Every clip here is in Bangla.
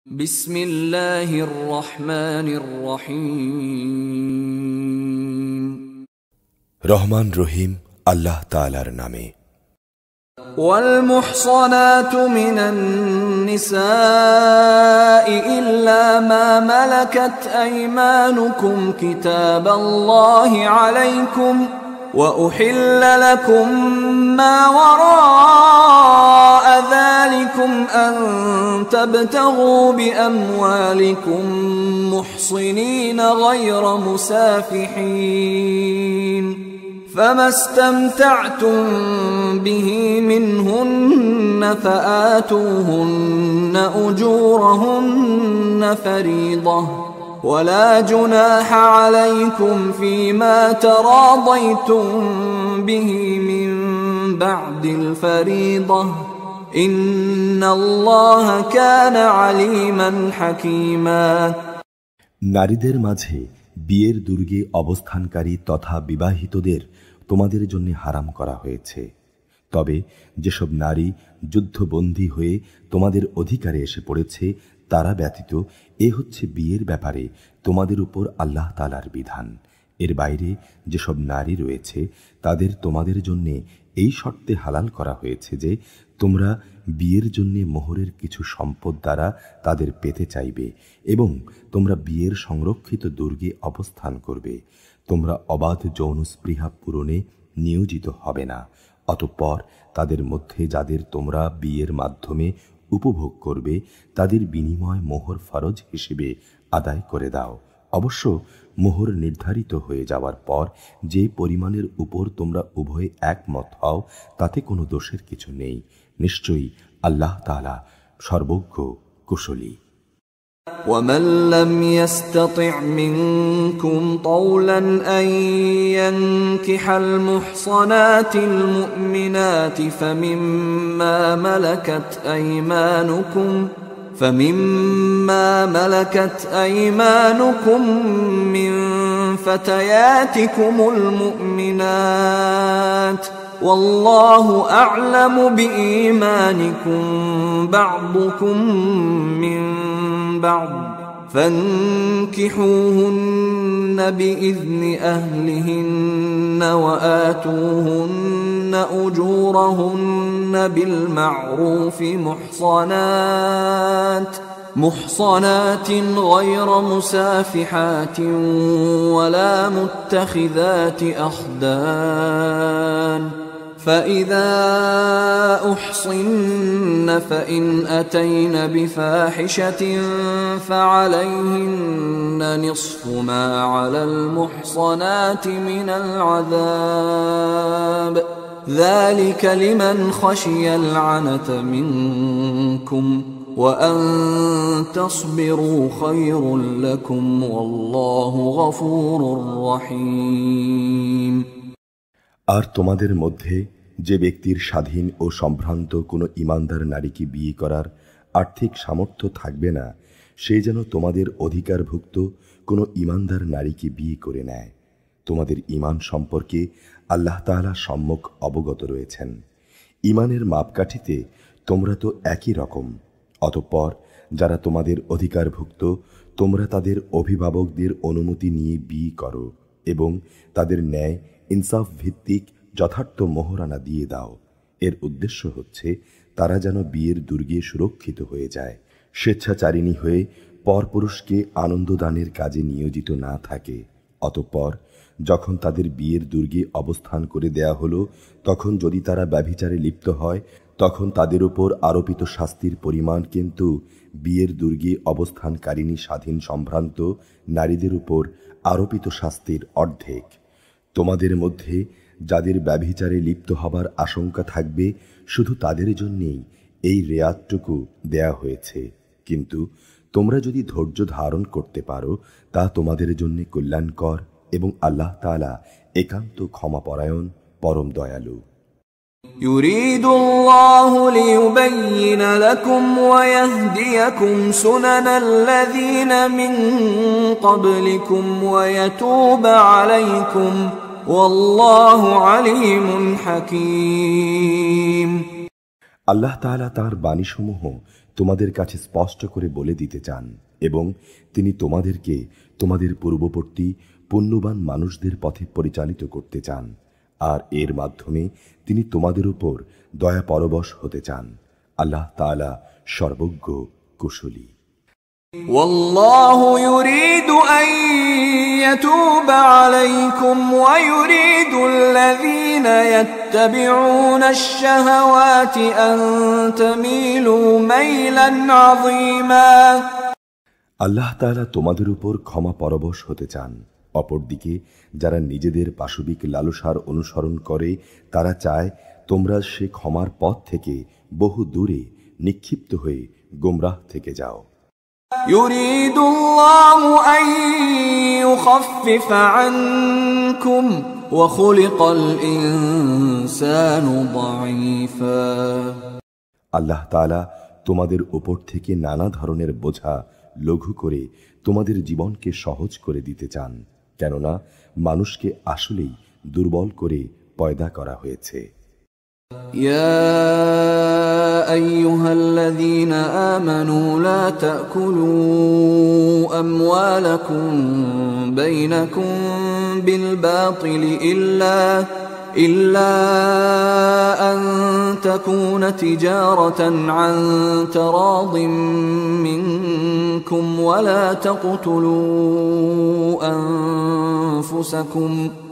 বিসমিল্লাহির রহমানির রহিম। রহমান রহিম আল্লাহ তাআলার নামে। ওয়াল মুহসানাতু মিনান নিসাই ইল্লা মা মালাকাত আইমানুকুম কিতাবাল্লাহি আলাইকুম ওয়া উহিল্লা লাকুম মা ওয়ারা'a যালিকুম আন তাবতাগু বিআমওয়ালিকুম মুহসিনিনা গায়রা মুসাফিহিন فما استمتعتم به منهن فآتوهن أجورهن فريضة ولا جناح عليكم فيما تراضيتم به من بعد الفريضة إن الله كان عليما حكيما। নারীদের মাঝে বিয়ের দুর্গে অবস্থানকারী তথা বিবাহিতদের তোমাদের জন্য হারাম করা হয়েছে। তবে যেসব নারী যুদ্ধবন্দী হয়ে তোমাদের অধিকারে এসে পড়েছে তারা ব্যতীত এ হচ্ছে বিয়ের ব্যাপারে তোমাদের উপর আল্লাহ তাআলার বিধান। এর বাইরে যেসব নারী রয়েছে তাদের তোমাদের জন্য এই শর্তে হালাল করা হয়েছে যে তোমরা বিয়ের জন্য মোহরের কিছু সম্পদ দ্বারা তাদের পেতে চাইবে এবং তোমরা বিয়ের সংরক্ষিত দুর্গে অবস্থান করবে। তোমরা অবাধ যৌন স্পৃহা পূরণে নিয়োজিত হবে না। অতঃপর তাদের মধ্যে যাদের তোমরা বিয়ের মাধ্যমে উপভোগ করবে তাদের বিনিময় মোহর ফরজ হিসেবে আদায় করে দাও। অবশ্য মোহর নির্ধারিত হয়ে যাওয়ার পর যে পরিমাণের উপর তোমরা উভয়ে একমত হও তাতে কোনো দোষের কিছু নেই। নিশ্চয়ই আল্লাহ তাআলা সর্বজ্ঞ কুশলী। ومن لم يستطع منكم طولا أن ينكح المحصنات المؤمنات فمما ملكت أيمانكم من فتياتكم المؤمنات والله أعلم بإيمانكم بعضكم من بعض فانكحوهن بإذن أهلهن وآتوهن أجورهن بالمعروف محصنات غير مسافحات ولا متخذات أخدان فإذا أحصن فإن أتين بفاحشة فعليهن نصف ما على المحصنات من العذاب ذلك لمن خشي العنة منكم وأن تصبروا خير لكم والله غفور رحيم। আর তোমাদের মধ্যে যে ব্যক্তির স্বাধীন ও সম্ভ্রান্ত কোনো ঈমানদার নারীকে বিয়ে করার আর্থিক সামর্থ্য থাকবে না সে যেন তোমাদের অধিকারভুক্ত কোনো ঈমানদার নারীকে বিয়ে করে নেয়। তোমাদের ঈমান সম্পর্কে আল্লাহ তাআলা সম্যক অবগত রয়েছেন। ঈমানের মাপকাঠিতে তোমরা তো একই রকম। অতঃপর যারা তোমাদের অধিকারভুক্ত তোমরা তাদের অভিভাবকদের অনুমতি নিয়ে বিয়ে করো এবং তাদের ন্যায় ইনসাফ ভিত্তিক যথার্থ মোহরানা দিয়ে দাও। এর উদ্দেশ্য হচ্ছে তারা যেন বিয়ের দুর্গে সুরক্ষিত হয়ে যায়, স্বেচ্ছাচারিণী হয়ে পরপুরুষকে আনন্দদানের কাজে নিয়োজিত না থাকে। অতঃপর যখন তাদের বিয়ের দুর্গে অবস্থান করে দেয়া হলো তখন যদি তারা ব্যভিচারে লিপ্ত হয় তখন তাদের উপর আরোপিত শাস্তির পরিমাণ কিন্তু বিয়ের দুর্গে অবস্থানকারিণী স্বাধীন সম্ভ্রান্ত নারীদের উপর আরোপিত শাস্তির অর্ধেক। তোমাদের মধ্যে যাদের ব্যভিচারে লিপ্ত হবার আশঙ্কা থাকবে শুধু তাদের জন্যেই এই রেয়াতটুকু দেয়া হয়েছে, কিন্তু তোমরা যদি ধৈর্য ধারণ করতে পারো তা তোমাদের জন্য কল্যাণকর এবং আল্লাহ তাআলা একান্ত ক্ষমাপরায়ণ পরম দয়ালু। يريد الله ليبين لكم ويهديكم سنن الذين من قبلكم ويتوب عليكم والله عليم حكيم। আল্লাহ তাআলা তাঁর বাণীসমূহ তোমাদের কাছে স্পষ্ট করে বলে দিতে চান, এবং তিনি তোমাদেরকে তোমাদের পূর্ববর্তী পুণ্যবান মানুষদের পথে পরিচালিত করতে চান, আর এর মাধ্যমে তিনি তোমাদের উপর দয়া পরবশ হতে চান। আল্লাহ তাআলা সর্বজ্ঞ, কুশলী। والله يريد أن يتوب عليكم ويريد الذين يتبعون الشهوات أن تميلوا ميلا عظيما। আল্লাহ তাআলা তোমাদের উপর ক্ষমা পরবশ হতে চান। অপরদিকে যারা নিজেদের পাশবিক লালসার অনুসরণ করে, তারা চায় তোমরা সে ক্ষমার পথ থেকে বহু দূরে নিক্ষিপ্ত হয়ে গোমরাহ থেকে যাও। يريد الله أن يخفف عنكم وخلق الإنسان ضعيفا। আল্লাহ তাআলা তোমাদের উপর থেকে নানা ধরনের বোঝা লঘু করে তোমাদের জীবনকে সহজ করে দিতে চান, কেননা মানুষকে আসলেই দুর্বল করে পয়দা করা হয়েছে। يا أيها الذين آمنوا لا تأكلوا أموالكم بينكم بالباطل إلا أن تكون تجارة عن تراض منكم ولا تقتلوا أنفسكم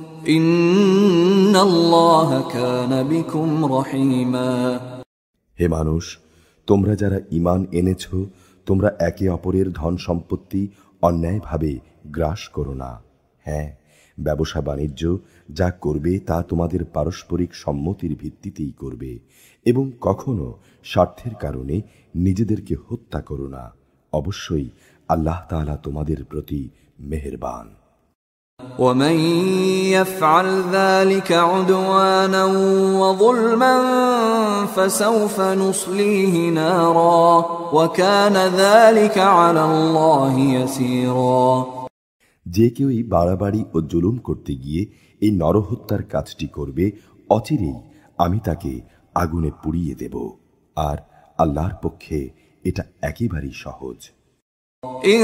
ইন্নাল্লাহা কানা বিকুম রহিমা। হে মানুষ, তোমরা যারা ঈমান এনেছ, তোমরা একে অপরের ধন সম্পত্তি অন্যায়ভাবে গ্রাস করো না। হ্যাঁ, ব্যবসা বাণিজ্য যা করবে তা তোমাদের পারস্পরিক সম্মতির ভিত্তিতেই করবে, এবং কখনো স্বার্থের কারণে নিজেদেরকে হত্যা করো না। অবশ্যই আল্লাহ তাআলা তোমাদের প্রতি মেহেরবান। ومن يفعل ذلك عدوانا وظلما فسوف نصليه نارا وكان ذلك على الله يسيرا। যে কেউই বাড়াবাড়ি ও জুলুম করতে গিয়ে এই নরহত্যার কাজটি করবে, অচিরেই আমি তাকে আগুনে পুড়িয়ে দেব, আর আল্লাহর পক্ষে এটা একেবারেই সহজ। إن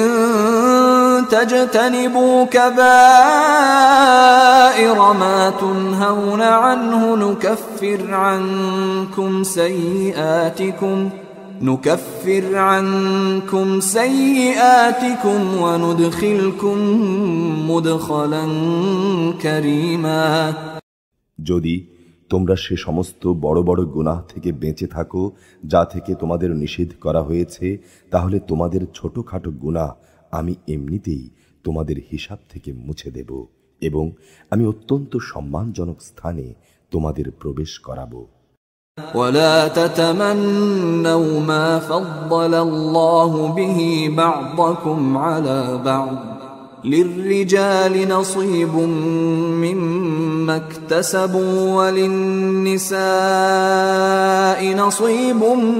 تجتنبوا كبائر ما تنهون عنه نكفر عنكم سيئاتكم وندخلكم مدخلا كريما। যদি তোমরা সে সমস্ত বড় বড় গুনাহ থেকে বেঁচে থাকো যা থেকে তোমাদের নিষেধ করা হয়েছে, তাহলে তোমাদের ছোটখাটো গুনাহ আমি এমনিতেই তোমাদের হিসাব থেকে মুছে দেব, এবং আমি অত্যন্ত সম্মানজনক স্থানে তোমাদের প্রবেশ করাবো। ولا تتمنوا ما فضل الله به بعضكم على بعض للرجال نصيب مما اكتسبوا وللنساء نصيب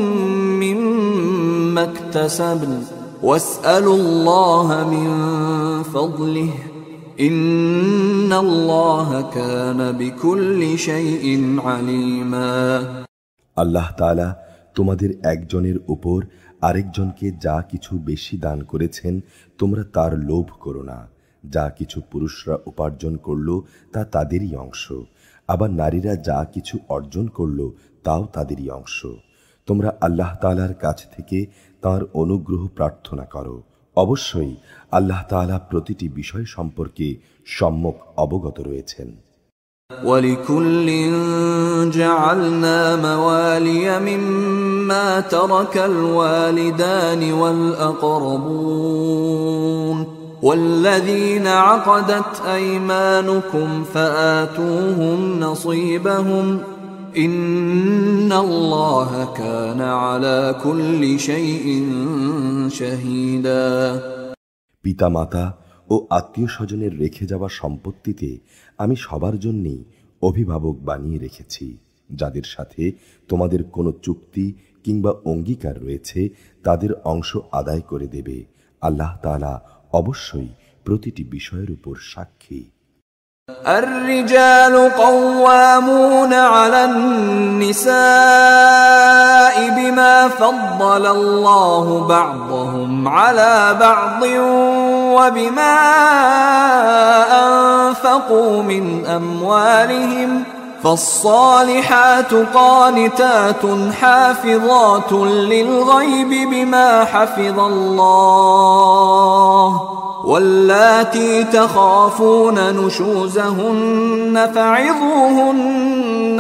مما اكتسبن واسألوا الله من فضله إن الله كان بكل شيء عليما। আল্লাহ তাআলা তোমাদের একজনের উপর আরেকজনকে যা কিছু বেশি দান করেছেন, তোমরা তার লোভ করো না। যা কিছু পুরুষরা উপার্জন করল তা তাদেরই অংশ, আবার নারীরা যা কিছু অর্জন করল তাও তাদেরই অংশ। তোমরা আল্লাহ তাআলার কাছ থেকে তার অনুগ্রহ প্রার্থনা করো। অবশ্যই আল্লাহ তাআলা প্রতিটি বিষয় সম্পর্কে সম্যক অবগত রয়েছেন। وَلِكُلٍّ جَعَلْنَا مَوَالِيَ مِمَّا تَرَكَ الْوَالِدَانِ وَالْأَقْرَبُونَ وَالَّذِينَ عَقَدَتْ أَيْمَانُكُمْ فَآتُوهُمْ نَصِيبَهُمْ إِنَّ اللَّهَ كَانَ عَلَى كُلِّ شَيْءٍ شَهِيدًا। পিতামাতা ও আত্মীয় স্বজনের রেখে যাওয়া সম্পত্তিতে আমি সবার জন্যই অভিভাবক বানিয়ে রেখেছি। যাদের সাথে তোমাদের কোনো চুক্তি কিংবা অঙ্গীকার রয়েছে তাদের অংশ আদায় করে দেবে। আল্লাহ তাআলা অবশ্যই প্রতিটি বিষয়ের উপর সাক্ষী। الرجال قوامون على النساء بما فضل الله بعضهم على بعض وبما أنفقوا من أموالهم فالصالحات قانتات حافظات للغيب بما حفظ الله واللاتي تخافون نشوزهن فعظوهن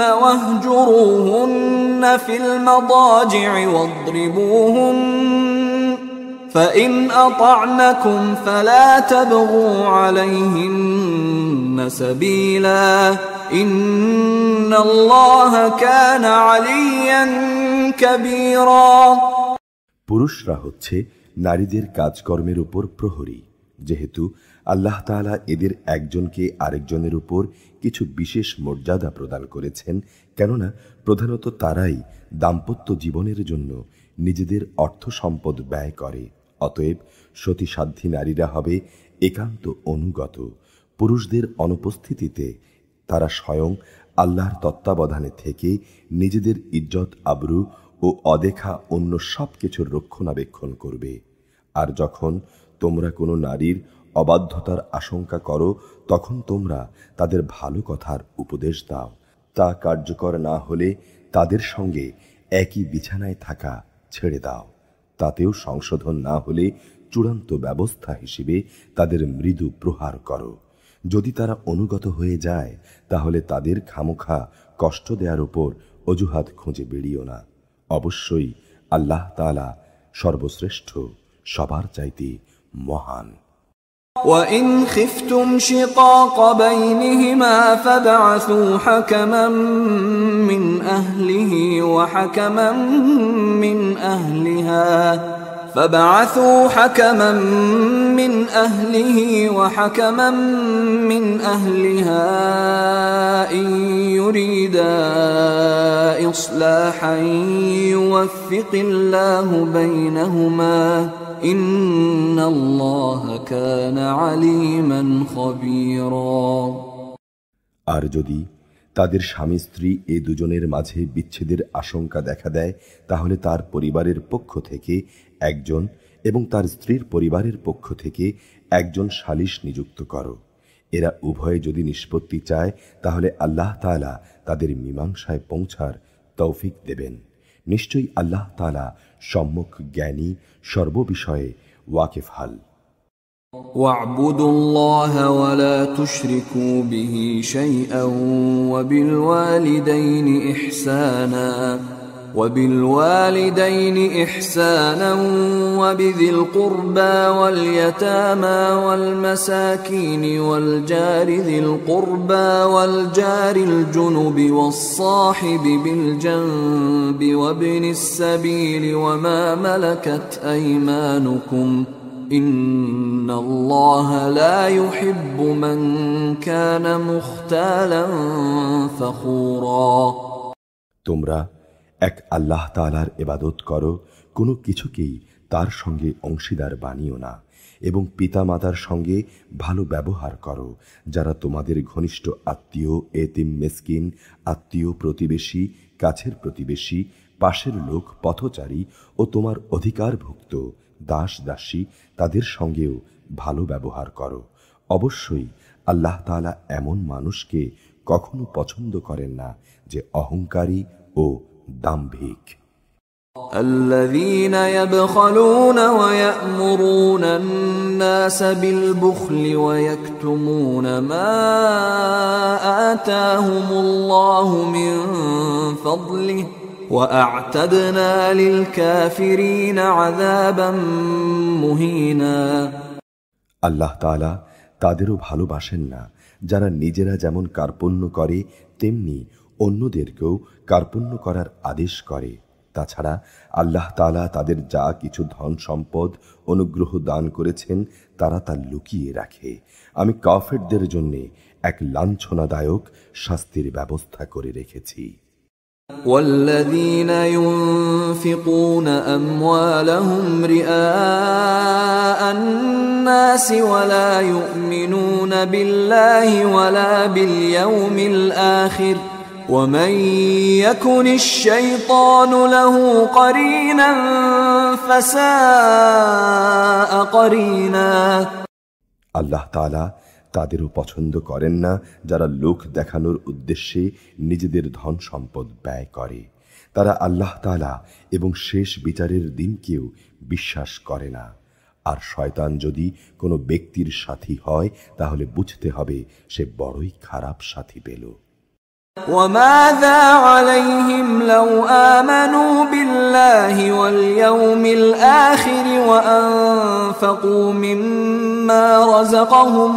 واهجروهن في المضاجع واضربوهن فإن أطعنكم فلا تبغوا عليهن سبيلا إن الله كان عليا كبيرا। পুরুষরা হচ্ছে নারীদের কাজকর্মের উপর প্রহরী, যেহেতু আল্লাহ তাআলা এদের একজনকে আরেকজনের উপর কিছু বিশেষ মর্যাদা প্রদান করেছেন, কেননা প্রধানত তারাই দাম্পত্য জীবনের জন্য নিজেদের অর্থ সম্পদ ব্যয় করে। অতএব সতীসাধ্যী নারীরা হবে একান্ত অনুগত। পুরুষদের অনুপস্থিতিতে তারা স্বয়ং আল্লাহর তত্ত্বাবধানে থেকে নিজেদের ইজ্জত আবরু ও অদেখা অন্য সব কিছুর রক্ষণাবেক্ষণ করবে। আর যখন তোমরা কোনো নারীর অবাধ্যতার আশঙ্কা করো, তখন তোমরা তাদের ভালো কথার উপদেশ দাও। তা কার্যকর না হলে তাদের সঙ্গে একই বিছানায় থাকা ছেড়ে দাও। তাতেও সংশোধন না হলে চূড়ান্ত ব্যবস্থা হিসেবে তাদের মৃদু প্রহার করো। যদি তারা অনুগত হয়ে যায়, তাহলে তাদের খামোখা কষ্ট দেওয়ার উপর অজুহাত খুঁজে বেরিও না। অবশ্যই আল্লাহ তাআলা সর্বশ্রেষ্ঠ, সবার চাইতে মহান। وَإِنْ خِفْتُمْ شِقَاقَ بَيْنِهِمَا فَابْعَثُوا حَكَمًا مِّنْ أَهْلِهِ وَحَكَمًا مِّنْ أَهْلِهَا فَابْعَثُوا حَكَمًا مِّنْ أَهْلِهِ وَحَكَمًا مِّنْ أَهْلِهَا إِنْ يُرِيدَا إِصْلَاحًا يُوَفِّقِ اللَّهُ بَيْنَهُمَا إِنَّ اللَّهَ كَانَ عَلِيمًا خَبِيرًا। আর যদি তাদের স্বামী স্ত্রী এ দুজনের মাঝে বিচ্ছেদের আশঙ্কা দেখা দেয়, তাহলে তার পরিবারের পক্ষ থেকে একজন এবং তার স্ত্রীর পরিবারের পক্ষ থেকে একজন সালিশ নিযুক্ত করো। এরা উভয়ে যদি নিষ্পত্তি চায়, তাহলে আল্লাহ তাআলা তাদের মীমাংসায় পৌঁছার তৌফিক দেবেন। নিশ্চয়ই আল্লাহ তাআলা সম্যক জ্ঞানী, সর্ববিষয়ে ওয়াকিফহাল। واعبدوا الله ولا تشركوا به شيئا وبالوالدين إحسانا وبذي القربى واليتامى والمساكين والجار ذي القربى والجار الجنب والصاحب بالجنب وابن السبيل وما ملكت أيمانكم إن الله لا يحب من كان مختالا فخورا। তোমরা এক আল্লাহ তাআলার ইবাদত করো, কোনো কিছুকেই তার সঙ্গে অংশীদার বানিও না, এবং পিতামাতার সঙ্গে ভালো ব্যবহার করো, যারা তোমাদের ঘনিষ্ঠ আত্মীয়, এতিম মিসকিন, আত্মীয় প্রতিবেশী, কাছের প্রতিবেশী, পাশের লোক, পথচারী ও তোমার অধিকারভুক্ত দাস দাসী, তাদের সঙ্গেও ভালো ব্যবহার করো। অবশ্যই আল্লাহ তাআলা এমন মানুষকে কখনো পছন্দ করেন না যে অহংকারী ও দাম্ভিক। الذين يبخلون ويأمرون الناس بالبخل ويكتمون ما آتاهم الله من فضله وأعتدنا للكافرين عذابا مهينا। আল্লাহ তাআলা তাদেরও ভালোবাসেন না যারা নিজেরা যেমন কার্পণ্য করে তেমনি অন্যদেরকেও কার্পণ্য করার আদেশ করে। তাছাড়া আল্লাহ তাআলা তাদের যা কিছু ধন সম্পদ অনুগ্রহ দান করেছেন তারা তা লুকিয়ে রাখে। আমি কাফেরদের জন্য এক লাঞ্ছনাদায়ক শাস্তির ব্যবস্থা করে রেখেছি। والذين ينفقون أموالهم رئاء الناس ولا يؤمنون بالله ولا باليوم الآخر ومن يكن الشيطان له قرينا فساء قرينا আল্লাহ তাআলা তাদেরও পছন্দ করেন না যারা লোক দেখানোর উদ্দেশ্যে নিজেদের ধন সম্পদ ব্যয় করে। তারা আল্লাহ তাআলা এবং শেষ বিচারের দিনকেও বিশ্বাস করে না। আর শয়তান যদি কোনো ব্যক্তির সাথী হয় তাহলে বুঝতে হবে সে বড়ই খারাপ সাথী পেল। وماذا عليهم لو آمنوا بالله واليوم الآخر وأنفقوا مما رزقهم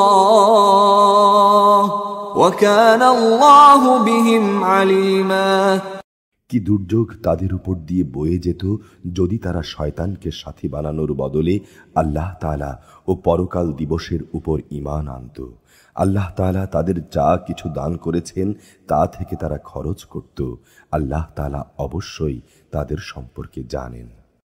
الله وكان الله بهم عليما। কি দুর্যোগ তাদের উপর দিয়ে বয়ে যেত যদি তারা শয়তানকে সাথী বানানোর বদলে আল্লাহ তাআলা ও পরকাল দিবসের উপর ঈমান আনত। আল্লাহ তাআলা তাদের যা কিছু দান করেছেন তা থেকে তারা খরচ করত। আল্লাহ তাআলা অবশ্যই তাদের সম্পর্কে জানেন।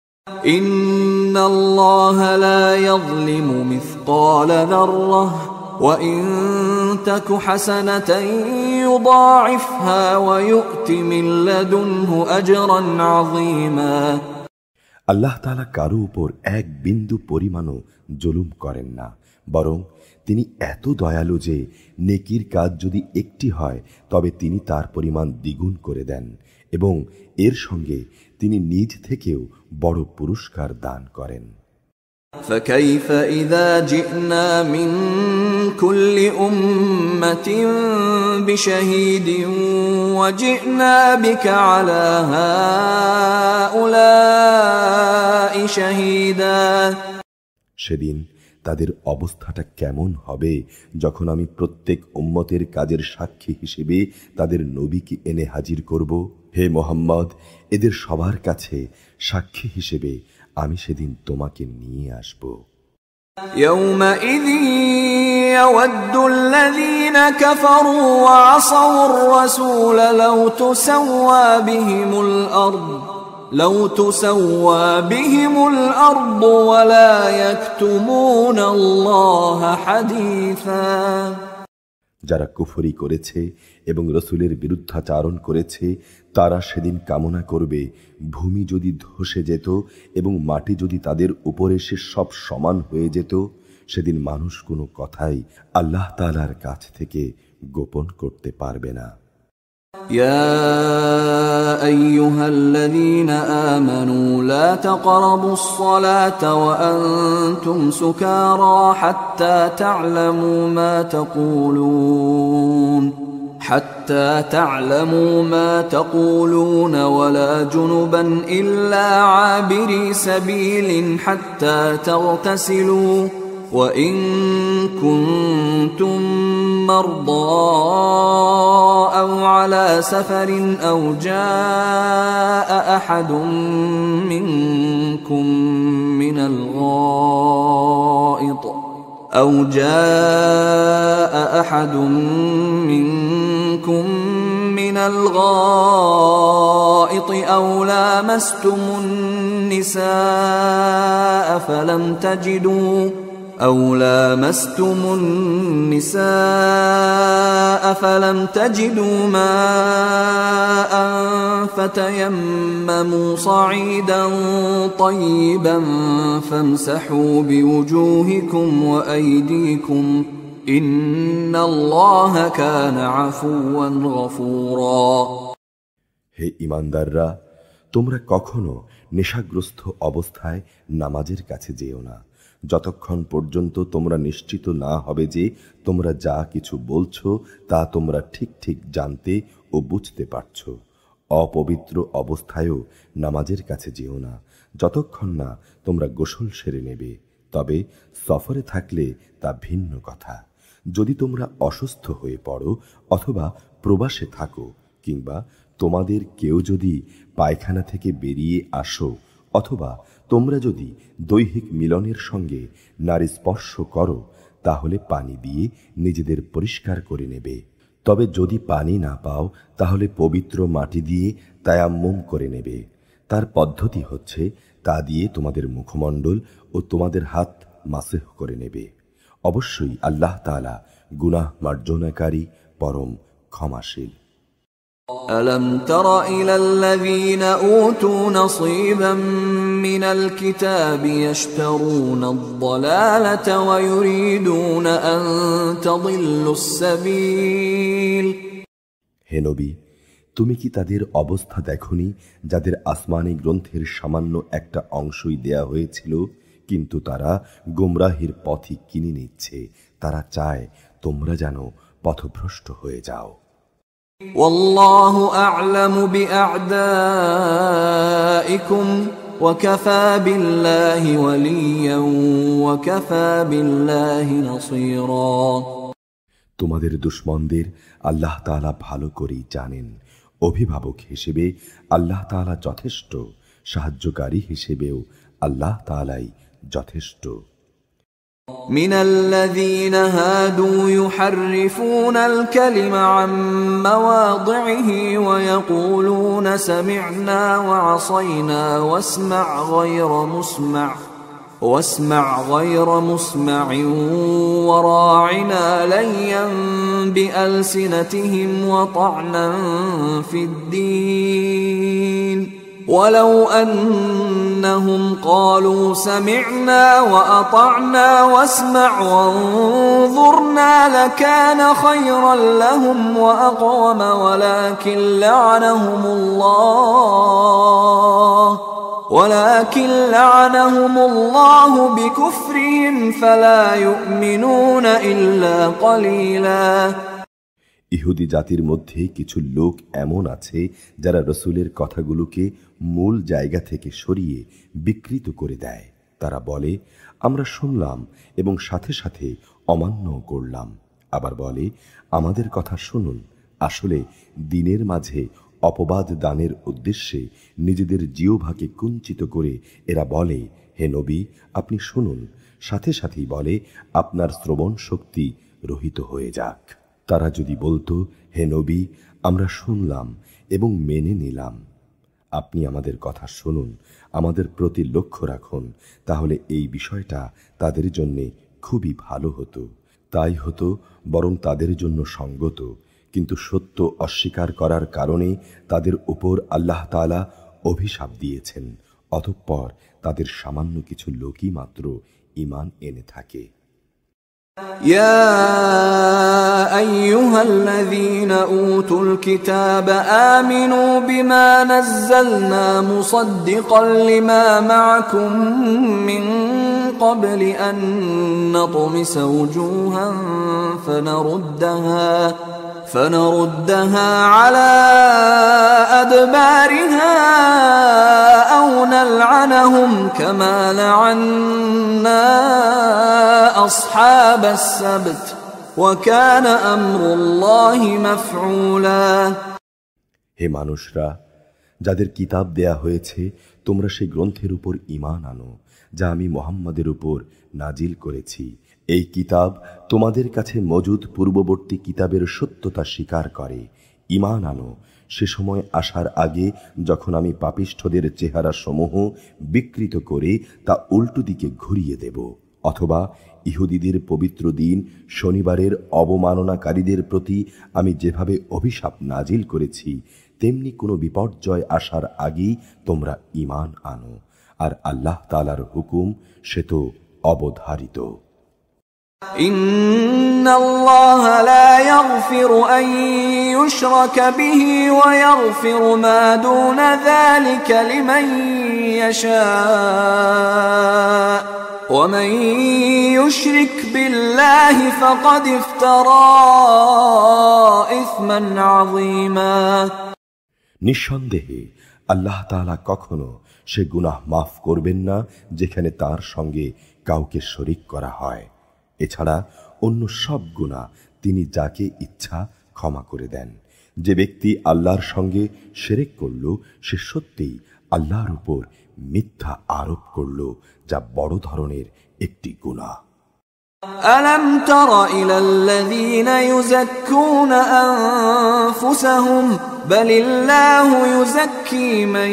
ইন্নাল্লাহা লা ইয়াযলিমু মিসকাল যাররাহ ওয়া ইন তাকু হাসানাতান ইউদাঈফহা ওয়া ইউ'তি মিন লাদুনহু আজরান আযীমা। আল্লাহ তাআলা কারো উপর এক বিন্দু পরিমাণও জুলুম করেন না, বরং তিনি এত দয়ালু যে নেকির কাজ যদি একটি হয় তবে তিনি তার পরিমাণ দ্বিগুণ করে দেন এবং এর সঙ্গে তিনি নিজ থেকেও বড় পুরস্কার দান করেন। فكيف إذا جئنا من كل أمة بشهيد وجئنا بك على هؤلاء شهيدا। সেদিন তাদের অবস্থাটা কেমন হবে যখন আমি প্রত্যেক উম্মতের কাজের সাক্ষী হিসেবে তাদের নবীকে এনে হাজির করব। হে মুহাম্মদ, এদের সবার কাছে সাক্ষী হিসেবে আমি সেদিন তোমাকে নিয়ে আসব। يومئذ يود الذين كفروا وعصوا الرسول لو تسوى بهم الأرض ولا يكتمون الله حديثا। যারা কুফরি করেছে এবং রসুলের বিরুদ্ধাচারণ করেছে তারা সেদিন কামনা করবে ভূমি যদি ধসে যেত এবং মাটি যদি তাদের উপরে সে সব সমান হয়ে যেত। সেদিন মানুষ কোনো কথাই আল্লাহ তাআলার কাছ থেকে গোপন করতে পারবে না। يا أيها الذين آمنوا لا تقربوا الصلاة وأنتم سكارى حتى تعلموا ما تقولون ولا جنبا إلا عابري سبيل حتى تغتسلوا وإن كنتم مرضى أو على سفر أو جاء أحد منكم من الغائط أو لامستم النساء فلم تجدوا ماء فتيمموا صعيدا طيبا فامسحوا بوجوهكم وأيديكم إن الله كان عفوا غفورا। হে ঈমানদাররা, তোমরা কখনো নেশাগ্রস্ত অবস্থায় নামাজের কাছে যেও না যতক্ষণ পর্যন্ত তোমরা নিশ্চিত না হবে যে তোমরা যা কিছু বলছো তা তোমরা ঠিক ঠিক জানতে ও বুঝতে পারছ। অপবিত্র অবস্থায়ও নামাজের কাছে যেও না যতক্ষণ না তোমরা গোসল সেরে নেবে। তবে সফরে থাকলে তা ভিন্ন কথা। যদি তোমরা অসুস্থ হয়ে পড়ো অথবা প্রবাসে থাকো কিংবা তোমাদের কেউ যদি পায়খানা থেকে বেরিয়ে আসো অথবা তোমরা যদি দৈহিক মিলনের সঙ্গে নারী স্পর্শ করো তাহলে পানি দিয়ে নিজেদের পরিষ্কার করে নেবে। তবে যদি পানি না পাও তাহলে পবিত্র মাটি দিয়ে তায়াম্মুম করে নেবে। তার পদ্ধতি হচ্ছে তা দিয়ে তোমাদের মুখমণ্ডল ও তোমাদের হাত মাসেহ করে নেবে। অবশ্যই আল্লাহ তাআলা গুনাহ মার্জনাকারী, পরম ক্ষমাশীল। ألم تر إلى الذين أوتوا نصيبا من الكتاب يشترون الضلالة ويريدون أن تضلوا السبيل। হে নবী, তুমি কি তাদের অবস্থা দেখনি যাদের আসমানী গ্রন্থের সামান্য একটা অংশই দেয়া হয়েছিল, কিন্তু তারা গোমরাহির পথই কিনে নিচ্ছে। তারা চায় তোমরা যেন পথভ্রষ্ট হয়ে যাও। والله أعلم بأعدائكم وكفى بالله وليا وكفى بالله نصيرا। তোমাদের দুশমনদের আল্লাহ তাআলা ভালো করেই জানেন। অভিভাবক হিসেবে আল্লাহ তাআলা যথেষ্ট, সাহায্যকারী হিসেবেও আল্লাহ তাআলাই যথেষ্ট। من الذين هادوا يحرفون الكلم عن مواضعه ويقولون سمعنا وعصينا واسمع غير مسمع وراعنا ليا بألسنتهم وطعنا في الدين ولو أنهم قالوا سمعنا وأطعنا واسمع وانظرنا لكان خيرا لهم وأقوم ولكن لعنهم الله بكفرهم فلا يؤمنون إلا قليلا। ইহুদি জাতির মধ্যে কিছু লোক এমন আছে যারা রসুলের কথাগুলোকে মূল জায়গা থেকে সরিয়ে বিকৃত করে দেয়। তারা বলে, আমরা শুনলাম এবং সাথে সাথে অমান্য করলাম। আবার বলে, আমাদের কথা শুনুন। আসলে দিনের মাঝে অপবাদ দানের উদ্দেশ্যে নিজেদের জিহ্বাকে কুঞ্চিত করে এরা বলে, হে নবী, আপনি শুনুন। সাথে সাথেই বলে, আপনার শ্রবণ শক্তি রহিত হয়ে যাক। তারা যদি বলতো, হে নবী, আমরা শুনলাম এবং মেনে নিলাম, আপনি আমাদের কথা শুনুন, আমাদের প্রতি লক্ষ্য রাখুন, তাহলে এই বিষয়টা তাদের জন্যে খুবই ভালো হতো। তাই হতো বরং তাদের জন্য সঙ্গত। কিন্তু সত্য অস্বীকার করার কারণে তাদের উপর আল্লাহ তাআলা অভিশাপ দিয়েছেন। অতঃপর তাদের সামান্য কিছু লোকই মাত্র ঈমান এনে থাকে। يا أيها الذين أوتوا الكتاب آمنوا بما نزلنا مصدقا لما معكم من قبل أن نطمس وجوها فنردها على أدبارها أو نلعنهم كما لعنا أصحاب السبت وكان أمر الله مفعولا। হে মানুষরা, যাদের কিতাব দেয়া হয়েছে, তোমরা সেই গ্রন্থের উপর ঈমান আনো যা আমি মুহাম্মদের উপর নাজিল করেছি। এই কিতাব তোমাদের কাছে মজুদ পূর্ববর্তী কিতাবের সত্যতা স্বীকার করে। ঈমান আনো সে সময় আসার আগে যখন আমি পাপিষ্ঠদের চেহারা সমূহ বিকৃত করে তা উল্টো দিকে ঘুরিয়ে দেব, অথবা ইহুদিদের পবিত্র দিন শনিবারের অবমাননাকারীদের প্রতি আমি যেভাবে অভিশাপ নাজিল করেছি, তেমনি কোনো বিপর্যয় আসার আগেই তোমরা ঈমান আনো। আর আল্লাহ তাআলার হুকুম সে তো অবধারিত। إن الله لا يغفر أن يشرك به ويغفر ما دون ذلك لمن يشاء ومن يشرك بالله فقد افترى إثما عظيما। নিঃসন্দেহে আল্লাহ তাআলা কখনো সে গুনাহ মাফ করবেন না যেখানে তার সঙ্গে কাউকে শরীক করা হয়। এছাড়া অন্য সব গুনাহ তিনি যাকে ইচ্ছা ক্ষমা করে দেন। যে ব্যক্তি আল্লাহর সঙ্গে শিরক করল, সে সত্যিই আল্লাহর উপর মিথ্যা আরোপ করল, যা বড় ধরনের একটি গুনাহ। ألم تر إلى الذين يزكون أنفسهم بل الله يزكي من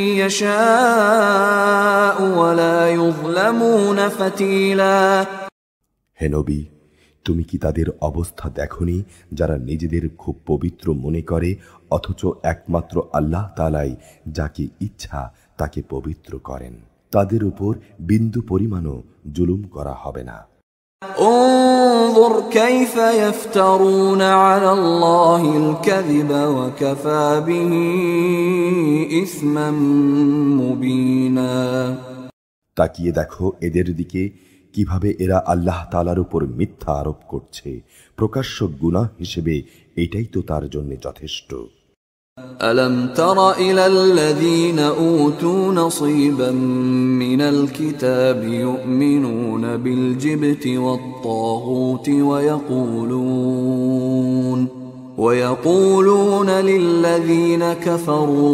يشاء ولا يظلمون فتيلا হে নবী, তুমি কি তাদের অবস্থা দেখনি যারা নিজেদের খুব পবিত্র মনে করে অথচ একমাত্র আল্লাহ তাআলাই যাকে ইচ্ছা তাকে পবিত্র করেন। তাদের উপর বিন্দু পরিমাণও জুলুম করা হবে না। انظر كيف يفترون على الله الكذب وكفى به إثما مبينا তাকিয়ে দেখো এদের দিকে, কিভাবে এরা আল্লাহ তাআলার উপর মিথ্যা আরোপ করছে। প্রকাশ্য গুনাহ হিসেবে এটাই তো তার জন্য যথেষ্ট। ألم تر إلى الذين أوتوا نصيبا من الكتاب يؤمنون بالجبت والطاغوت ويقولون للذين كفروا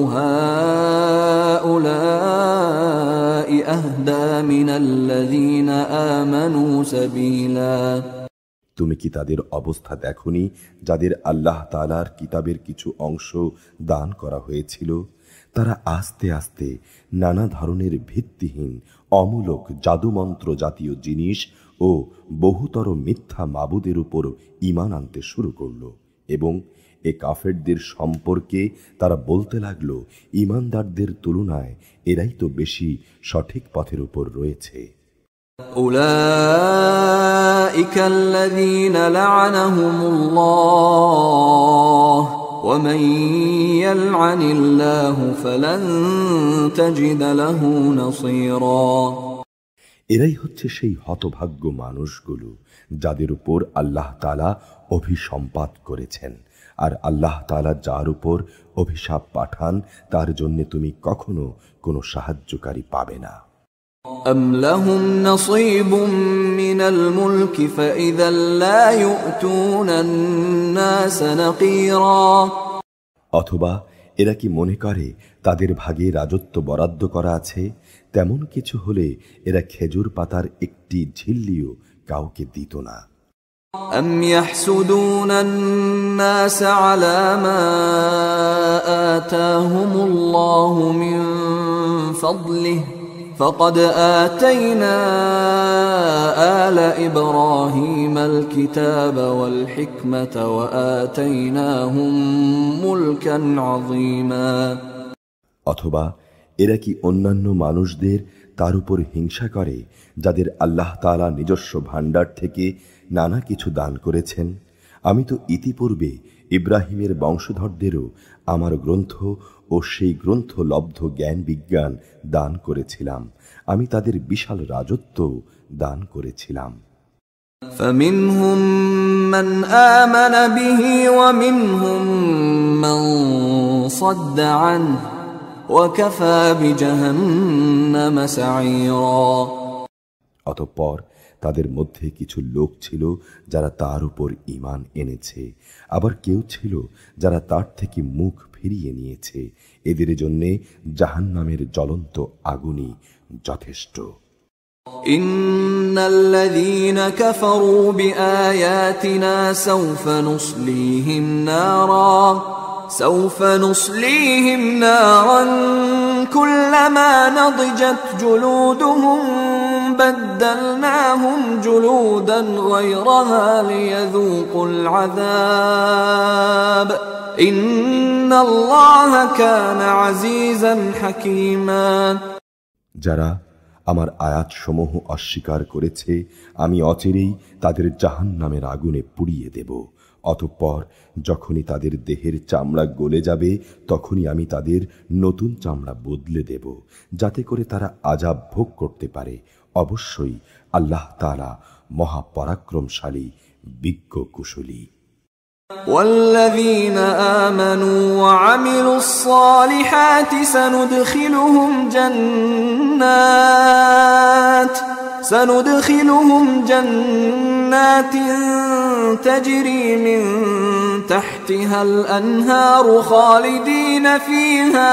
هؤلاء أهدى من الذين آمنوا سبيلا তুমি কি তাদের অবস্থা দেখনি যাদের আল্লাহ তাআলার কিতাবের কিছু অংশ দান করা হয়েছিল? তারা আস্তে আস্তে নানা ধরনের ভিত্তিহীন অমূলক জাদুমন্ত্র জাতীয় জিনিস ও বহুতর মিথ্যা মাবুদের উপর ঈমান আনতে শুরু করল এবং এ কাফেরদের সম্পর্কে তারা বলতে লাগল, ঈমানদারদের তুলনায় এরাই তো বেশি সঠিক পথের উপর রয়েছে। أولئك الذين لعنهم الله ومن يلعن الله فلن تجد له نصيرا এরাই হচ্ছে সেই হতভাগ্য মানুষগুলো যাদের উপর আল্লাহ তাআলা অভিসম্পাত করেছেন, আর আল্লাহ তাআলা যার উপর অভিশাপ পাঠান তার জন্য তুমি কখনো কোনো সাহায্যকারী পাবে না। أم لهم نصيب من الملك فإذا لا يؤتون الناس نقيرا অথবা এরা কি মনে করে তাদের ভাগে রাজত্ব বরাদ্দ করা আছে? তেমন কিছু হলে এরা খেজুর পাতার একটি ঝিল্লিও কাউকে দিত না। أم يحسدون الناس على ما آتاهم الله من فضله فقد آتينا آل إبراهيم الكتاب والحكمة وآتيناهم ملكا عظيما অথবা এরা কি অন্যান্য মানুষদের তার উপর হিংসা করে যাদের আল্লাহ তাআলা নিজস্ব ভাণ্ডার থেকে নানা কিছু দান করেছেন? আমি তো ইতিপূর্বে ইব্রাহিমের বংশধরদেরও আমার গ্রন্থ ও সেই গ্রন্থ লব্ধ জ্ঞান বিজ্ঞান দান করেছিলাম। আমি তাদের বিশাল রাজত্ব দান করেছিলাম। فمنهم من آمن به ومنهم من صد عنه وكفى بجهنم سعيرا অতঃপর তাদের মধ্যে কিছু লোক ছিল যারা তার উপর ঈমান এনেছে, আবার কেউ ছিল যারা তার থেকে মুখ ফিরিয়ে নিয়েছে। এদের জন্য জাহান্নামের জ্বলন্ত আগুনই যথেষ্ট। ইন্নাল্লাযীনা কাফারু বিআয়াতিনা سوف نصليهم نارا كلما نضجت جلودهم بدلناهم جلودا غيرها ليذوقوا العذاب إن الله كان عزيزا حكيما যারা আমার আয়াতসমূহ অস্বীকার করেছে আমি অচিরেই তাদের জাহান্নামের আগুনে পুড়িয়ে দেব। অতঃপর যখনই তাদের দেহের চামড়া গলে যাবে তখনই আমি তাদের নতুন চামড়া বদলে দেব, যাতে করে তারা আযাব ভোগ করতে পারে। অবশ্যই আল্লাহ তাআলা মহাপরাক্রমশালী, বিজ্ঞ কুশলী। والذين آمنوا وعملوا الصالحات سندخلهم جنات تجري من تحتها الأنهار خالدين فيها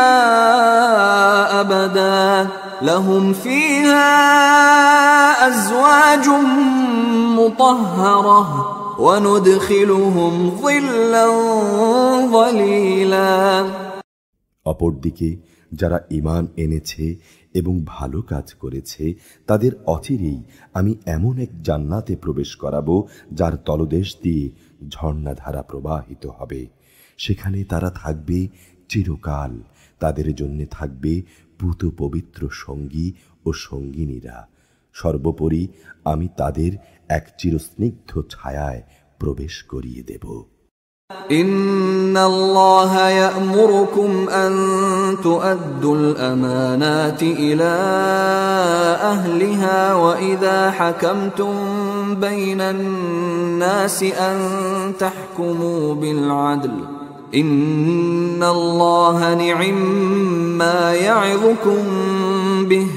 أبدا لهم فيها أزواج مطهرة وندخلهم ظلا ظليلا। অপরদিকে যারা ঈমান এনেছে এবং ভালো কাজ করেছে তাদের অচিরেই আমি এমন এক জান্নাতে প্রবেশ করাবো যার তলদেশ দিয়ে ঝর্ণাধারা প্রবাহিত হবে। সেখানে তারা থাকবে চিরকাল। তাদের জন্য থাকবে পূত পবিত্র সঙ্গী ও সঙ্গিনীরা। সর্বোপরি আমি তাদের এক চিরস্নিগ্ধ ছায়ায় প্রবেশ করিয়ে দেব। ইন্নাল্লাহা ইয়া'মুরুকুম আন তু'আদ্দুল আমানাতি ইলা আহলিহা ওয়া ইযা হাকামতুম বাইনান নাসি আন তাহকুমু বিল আদল ইন্নাল্লাহা নি'ম্মা ইয়া'যুকুম বিহি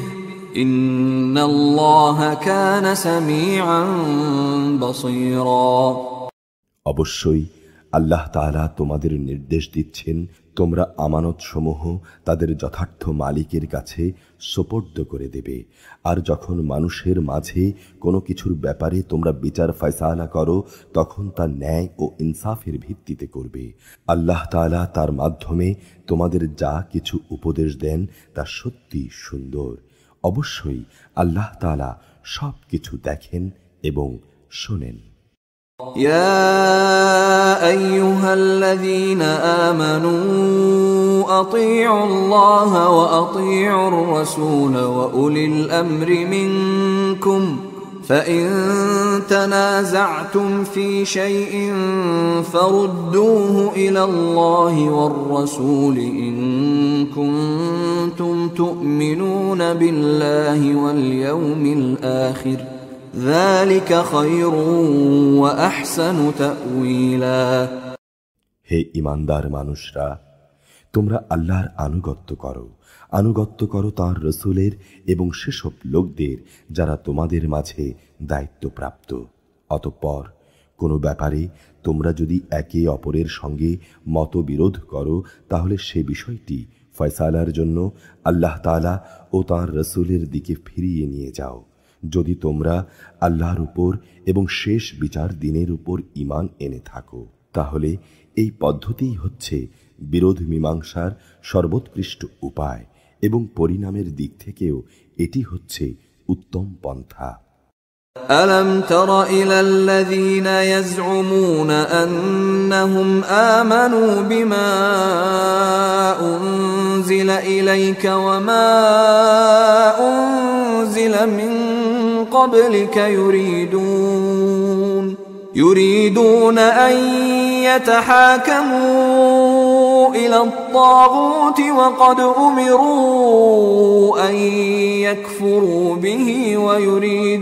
ইন্নাল্লাহা কানা সামিআন বাসীরা। অবশ্যই আল্লাহ তাআলা তোমাদের নির্দেশ দিচ্ছেন তোমরা আমানতসমূহ তাদের যথার্থ মালিকের কাছে সোপর্দ করে দেবে। আর যখন মানুষের মাঝে কোনো কিছুর ব্যাপারে তোমরা বিচার ফয়সালা করো তখন তা ন্যায় ও ইনসাফের ভিত্তিতে করবে। আল্লাহ তাআলা তার মাধ্যমে তোমাদের যা কিছু উপদেশ দেন তা সত্যি সুন্দর। অবশ্যই আল্লাহ তাআলা সব কিছু দেখেন এবং শোনেন। يا أيها الذين آمنوا أطيعوا الله وأطيعوا الرسول وأولي الأمر منكم فإن تنازعتم في شيء فردوه إلى الله والرسول إن كنتم تؤمنون بالله واليوم الآخر ذلك خير وأحسن تأويلا। হে ঈমানদার মানুষরা, তোমরা আল্লাহর আনুগত্য করো তাঁর রসুলের এবং সেসব লোকদের যারা তোমাদের মাঝে দায়িত্বপ্রাপ্ত। অতঃপর কোনো ব্যাপারে তোমরা যদি একে অপরের সঙ্গে মতবিরোধ করো তাহলে সে বিষয়টি ফয়সালার জন্য আল্লাহ তাআলা ও তাঁর রসুলের দিকে ফিরিয়ে নিয়ে যাও। যদি তোমরা আল্লাহর উপর এবং শেষ বিচার দিনের উপর ঈমান এনে থাকো তাহলে এই পদ্ধতিই হচ্ছে বিরোধ মীমাংসার সর্বোৎকৃষ্ট উপায় এবং পরিণামের দিক থেকেও এটি হচ্ছে উত্তম পন্থা। ألم تر إلى الذين يزعمون أنهم آمنوا بما أنزل إليك وما أنزل من قبلك يريدون أن يتحاكموا إلى الطاغوت وقد أمروا أن يكفروا به ويريد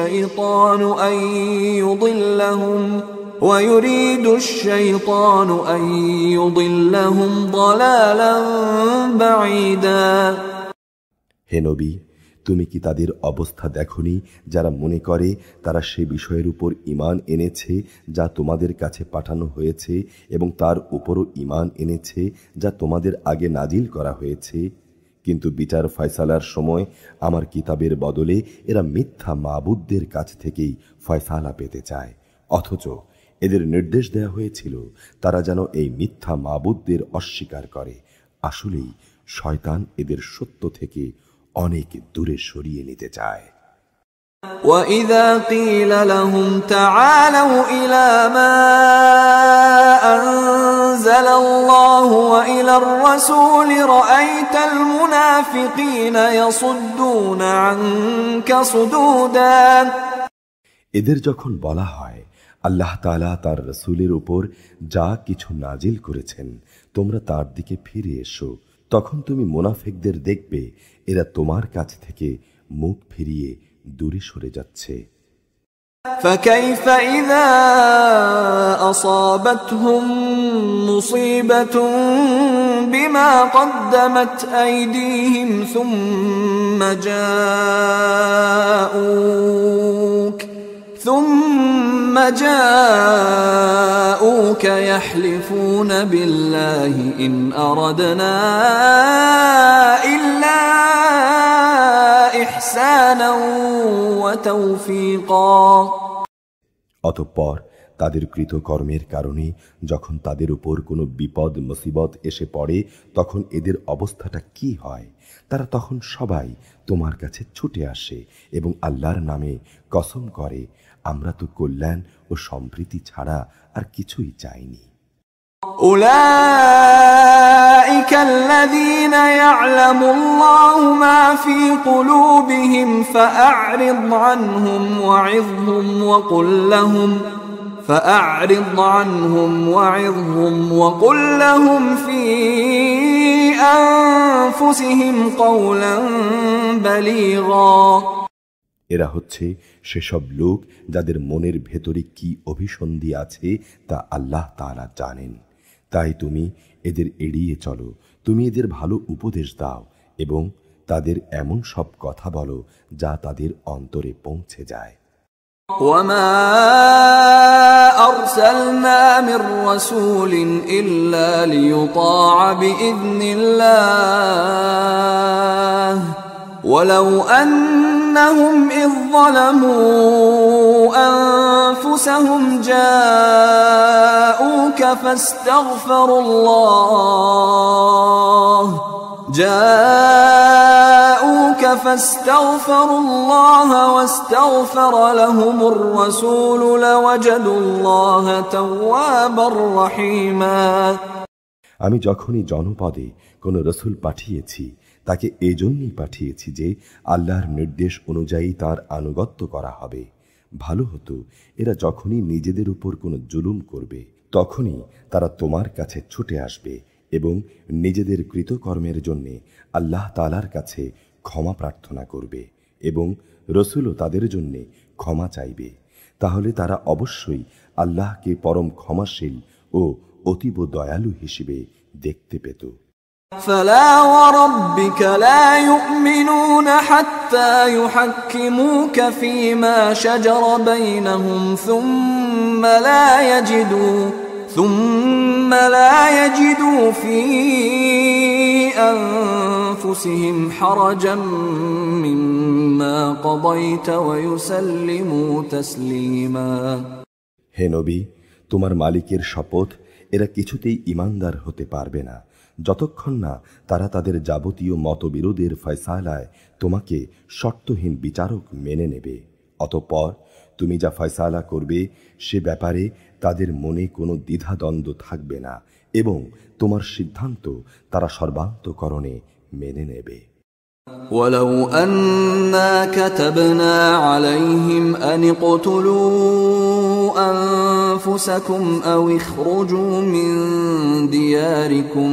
الشيطان أن يضلهم ضلالا بعيدا। হে নবী, তুমি কি তাদের অবস্থা দেখনি যারা মনে করে তারা সে বিষয়ের উপর ঈমান এনেছে যা তোমাদের কাছে পাঠানো হয়েছে এবং তার উপরও ঈমান এনেছে যা তোমাদের আগে নাজিল করা হয়েছে, কিন্তু বিচার ফয়সালার সময় আমার কিতাবের বদলে এরা মিথ্যা মাবুদদের কাছ থেকেই ফয়সালা পেতে চায়। অথচ এদের নির্দেশ দেয়া হয়েছিল তারা যেন এই মিথ্যা মাবুদদের অস্বীকার করে। আসলেই শয়তান এদের সত্য থেকে অনেক দূরে সরিয়ে নিতে চায়। وَإِذَا قِيلَ لَهُمْ تَعَالَوْا إِلَى مَا أَنزَلَ اللَّهُ وَإِلَى الرَّسُولِ رَأَيْتَ الْمُنَافِقِينَ يَصُدُّونَ عَنكَ صُدُودًا। এদের যখন বলা হয় আল্লাহ তাআলা তার রসুলের উপর যা কিছু নাজিল করেছেন তোমরা তার দিকে ফিরে এসো, তখন তুমি মুনাফিকদের দেখবে এরা তোমার কাছ থেকে মুখ ফিরিয়ে দূরে সরে যাচ্ছে। فكيف إذا أصابتهم مصيبة بما قدمت أيديهم ثم جاءوك يحلفون بالله إن أردنا إلا إحسانا وتوفيقا। অতঃপর তাদের কৃতকর্মের কারণে যখন তাদের উপর কোনো বিপদ মুসিবত এসে পড়ে তখন এদের অবস্থাটা কি হয়? তারা তখন সবাই তোমার কাছে ছুটে আসে এবং আল্লাহর নামে কসম করে, আমরা তো কল্যাণ ও সম্প্রীতি ছাড়া আর কিছুই চাইনি। أولئك الذين يعلم الله ما في قلوبهم فأعرض عنهم وعظهم وقل لهم في أنفسهم قولا بليغا। এরা হচ্ছে সেসব লোক যাদের মনের ভেতরে কি অভিসন্ধি আছে তা আল্লাহ তাআলা জানেন। তাই তুমি এদের এড়িয়ে চলো, তুমি এদের ভালো উপদেশ দাও এবং তাদের এমন সব কথা বলো যা তাদের অন্তরে পৌঁছে যায়। وما أرسلنا من رسول إلا ليطاع بإذن الله ولو أنهم إذ ظلموا أنفسهم جاءوك فاستغفروا الله واستغفر لهم الرسول لوجدوا الله توابا رحيما। আমি যখনই জনপদে কোনো রসুল পাঠিয়েছি তাকে এজন্যই পাঠিয়েছি যে আল্লাহর নির্দেশ অনুযায়ী তার আনুগত্য করা হবে। ভালো হতো এরা যখনই নিজেদের উপর কোনো জুলুম করবে তখনই তারা তোমার কাছে ছুটে আসবে এবং নিজেদের কৃতকর্মের জন্যে আল্লাহ তাআলার কাছে ক্ষমা প্রার্থনা করবে এবং রসুলও তাদের জন্যে ক্ষমা চাইবে। তাহলে তারা অবশ্যই আল্লাহকে পরম ক্ষমাশীল ও অতীব দয়ালু হিসেবে দেখতে পেত। فلا وربك لا يؤمنون حتى يحكموك فيما شجر بينهم ثم لا يجدوا في أنفسهم حرجا مما قضيت ويسلموا تسليما। হে নবী, তোমার মালিকের শপথ, এরা কিছুতেই ঈমানদার হতে পারবে না যতক্ষণ না তারা তাদের যাবতীয় মতবিরোধের ফয়সালায় তোমাকে শর্তহীন বিচারক মেনে নেবে। অতঃপর তুমি যা ফয়সালা করবে সে ব্যাপারে তাদের মনে কোনো দ্বিধাদ্বন্দ্ব থাকবে না এবং তোমার সিদ্ধান্ত তারা সর্বান্তকরণে মেনে নেবে। ولو أنا كتبنا عليهم أن اقتلوا أنفسكم أو اخرجوا من دياركم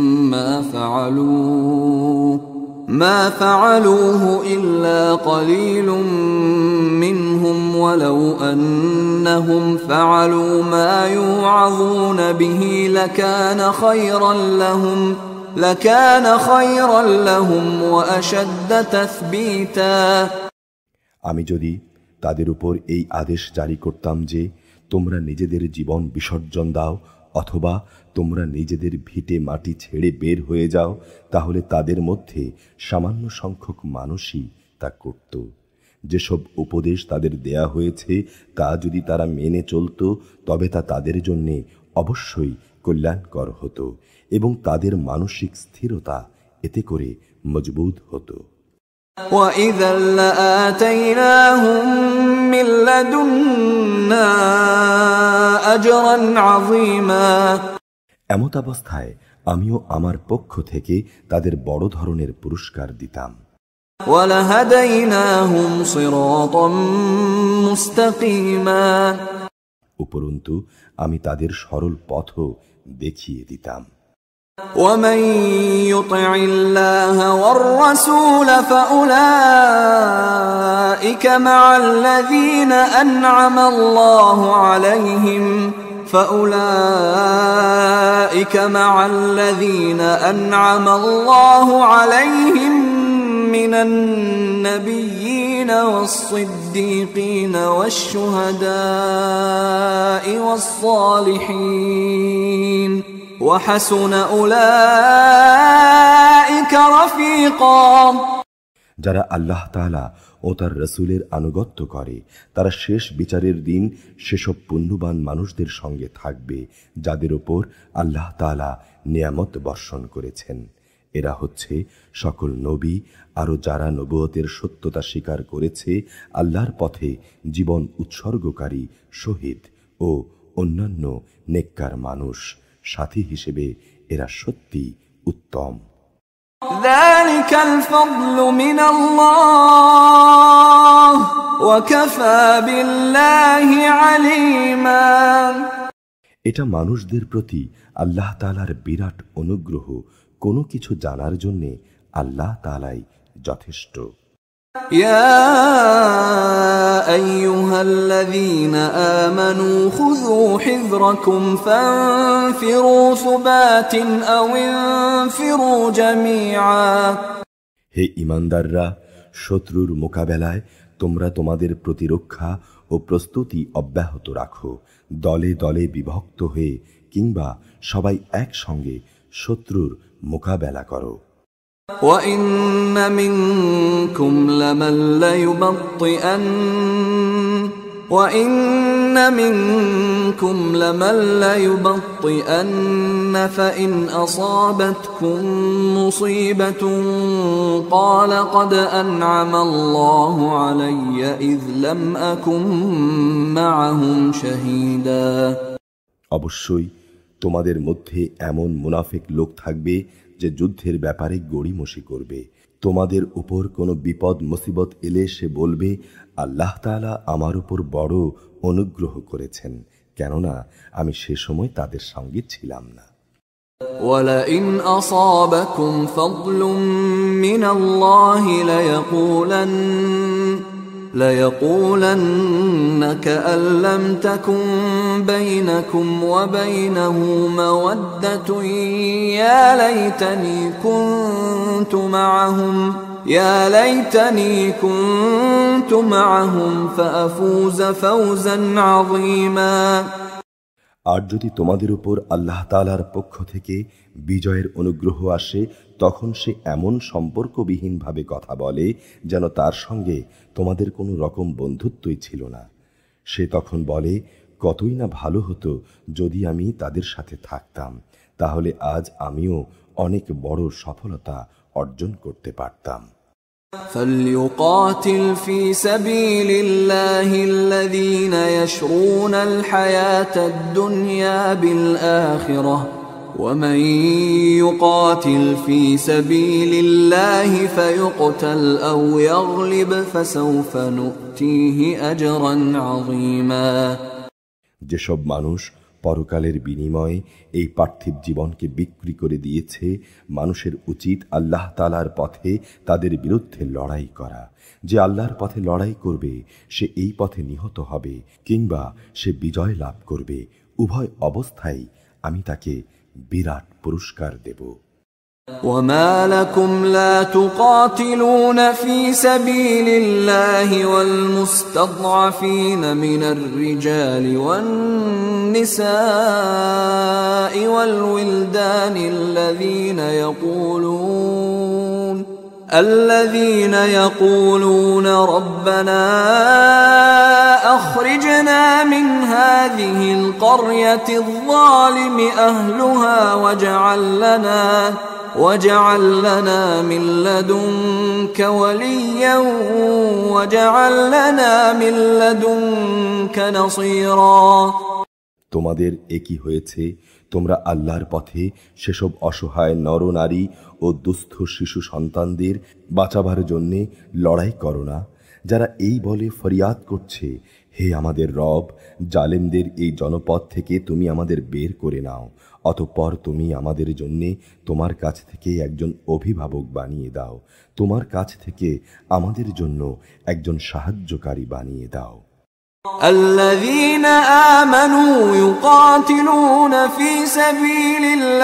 ما فعلوه إلا قليل منهم ولو أنهم فعلوا ما يوعظون به لكان خيرا لهم وأشد تثبيتا। আমি যদি তাদের উপর এই আদেশ জারি করতাম যে তোমরা নিজেদের জীবন বিসর্জন দাও অথবা তোমরা নিজেদের ভিটে মাটি ছেড়ে বের হয়ে যাও, তাহলে তাদের মধ্যে সামান্য সংখ্যক মানুষই তা করত। যেসব উপদেশ তাদের দেয়া হয়েছে তা যদি তারা মেনে চলত তবে তা তাদের জন্য অবশ্যই কল্যাণকর হতো এবং তাদের মানসিক স্থিরতা এতে করে মজবুত হতো। وَإِذًا لَآتَيْنَاهُمْ مِنْ لَدُنَّا أَجْرًا عَظِيمًا। এমত অবস্থায় আমিও আমার পক্ষ থেকে তাদের বড় ধরনের পুরস্কার দিতাম। وَلَهَدَيْنَاهُمْ صِرَاطًا مُسْتَقِيمًا। উপরন্তু আমি তাদের সরল পথও দেখিয়ে দিতাম। ومن يطع الله والرسول فأولئك مع الذين أنعم الله عليهم من النبيين والصديقين والشهداء والصالحين وحسن أولئك رفيقا। যারা আল্লাহ তাআলা ও ও তার রসুলের আনুগত্য করে, তারা শেষ বিচারের দিন সেসব পুণ্যবান মানুষদের সঙ্গে থাকবে যাদের ওপর আল্লাহ তাআলা নিয়ামত বর্ষণ করেছেন। এরা হচ্ছে সকল নবী, আরও যারা নবুয়তের সত্যতা স্বীকার করেছে, আল্লাহর পথে জীবন উৎসর্গকারী শহীদ ও অন্যান্য নেককার মানুষ। সাথী হিসেবে এরা সত্যি উত্তম। ذلك الفضل من الله وكفى بالله عليما। এটা মানুষদের প্রতি আল্লাহ তাআলার বিরাট অনুগ্রহ। কোনো কিছু জানার জন্যে আল্লাহ তাআলাই যথেষ্ট। يا أيها الذين آمنوا خذوا حذركم فانفروا ثبات أو انفروا جميعا। হে ঈমানদাররা, শত্রুর মোকাবেলায় তোমরা তোমাদের প্রতিরক্ষা ও প্রস্তুতি অব্যাহত রাখো। দলে দলে বিভক্ত হয়ে কিংবা সবাই একসঙ্গে শত্রুর মোকাবেলা করো। وَإِنَّ مِنكُمْ لَمَن لَّيُبَطِّئَنَّ فَإِنْ أَصَابَتْكُم مُّصِيبَةٌ قَالَ قَدْ أَنْعَمَ اللَّهُ عَلَيَّ إِذْ لَمْ أَكُن مَّعَهُمْ شَهِيدًا। অবশ্যই তোমাদের মধ্যে এমন মুনাফিক লোক থাকবে যে যুদ্ধের ব্যাপারে গড়িমসি করবে। তোমাদের উপর কোনো বিপদ মুসিবত এলে সে বলবে, আল্লাহ তাআলা আমার উপর বড় অনুগ্রহ করেছেন, কেননা আমি সে সময় তাদের সঙ্গে ছিলাম না। وَلَئِنْ أَصَابَكُمْ فَضْلٌ مِّنَ اللَّهِ لَيَقُولَنَّ كَأَن لَّمْ تَكُن بَيْنَكُمْ وَبَيْنَهُ مَوَدَّةٌ يَا لَيْتَنِي كُنتُ مَعَهُمْ فَأَفُوزَ فَوْزًا عَظِيمًا। আর যদি তোমাদের উপর আল্লাহ তাআলার পক্ষ থেকে বিজয়ের অনুগ্রহ আসে, তখন সে এমন সম্পর্কবিহীনভাবে কথা বলে যেন তার সঙ্গে তোমাদের কোনো রকম বন্ধুত্বই ছিল না। সে তখন বলে, কতই না ভালো হতো যদি আমি তাদের সাথে থাকতাম, তাহলে আজ আমিও অনেক বড় সফলতা অর্জন করতে পারতাম। فَلْيُقَاتِلْ فِي سَبِيلِ اللَّهِ الَّذِينَ يَشْرُونَ الْحَيَاةَ الدُّنْيَا بِالْآخِرَةِ وَمَن يُقَاتِلْ فِي سَبِيلِ اللَّهِ فَيُقْتَلْ أَوْ يَغْلِبْ فَسَوْفَ نُؤْتِيهِ أَجْرًا عَظِيمًا। যেসব মানুষ পরকালের বিনিময়ে এই পার্থিব জীবনকে বিক্রি করে দিয়েছে, মানুষের উচিত আল্লাহ তাআলার পথে তাদের বিরুদ্ধে লড়াই করা। যে আল্লাহর পথে লড়াই করবে সে এই পথে নিহত হবে কিংবা সে বিজয় লাভ করবে। উভয় অবস্থায় আমি তাকে বিরাট পুরস্কার দেব। وَمَا لَكُمْ لَا تُقَاتِلُونَ فِي سَبِيلِ اللَّهِ وَالْمُسْتَضْعَفِينَ مِنَ الرِّجَالِ وَالنِّسَاءِ وَالْوِلْدَانِ الَّذِينَ يَقُولُونَ رَبَّنَا أَخْرِجْنَا مِنْ هَذِهِ الْقَرْيَةِ الظَّالِمِ أَهْلُهَا واجعل لنا من لدنك وليا واجعل لنا من لدنك نصيرا। তোমাদের একই হয়েছে, তোমরা আল্লাহর পথে সেসব অসহায় নরনারী ও দুস্থ শিশু সন্তানদের বাঁচাবার জন্যে লড়াই করো না, যারা এই বলে ফরিয়াদ করছে, হে আমাদের রব, জালেমদের এই জনপদ থেকে তুমি আমাদের বের করে নাও, অতঃপর তুমি আমাদের জন্যে তোমার কাছ থেকে একজন অভিভাবক বানিয়ে দাও, তোমার কাছ থেকে আমাদের জন্য একজন সাহায্যকারী বানিয়ে দাও। الذين آمنوا يقاتلون في سبيل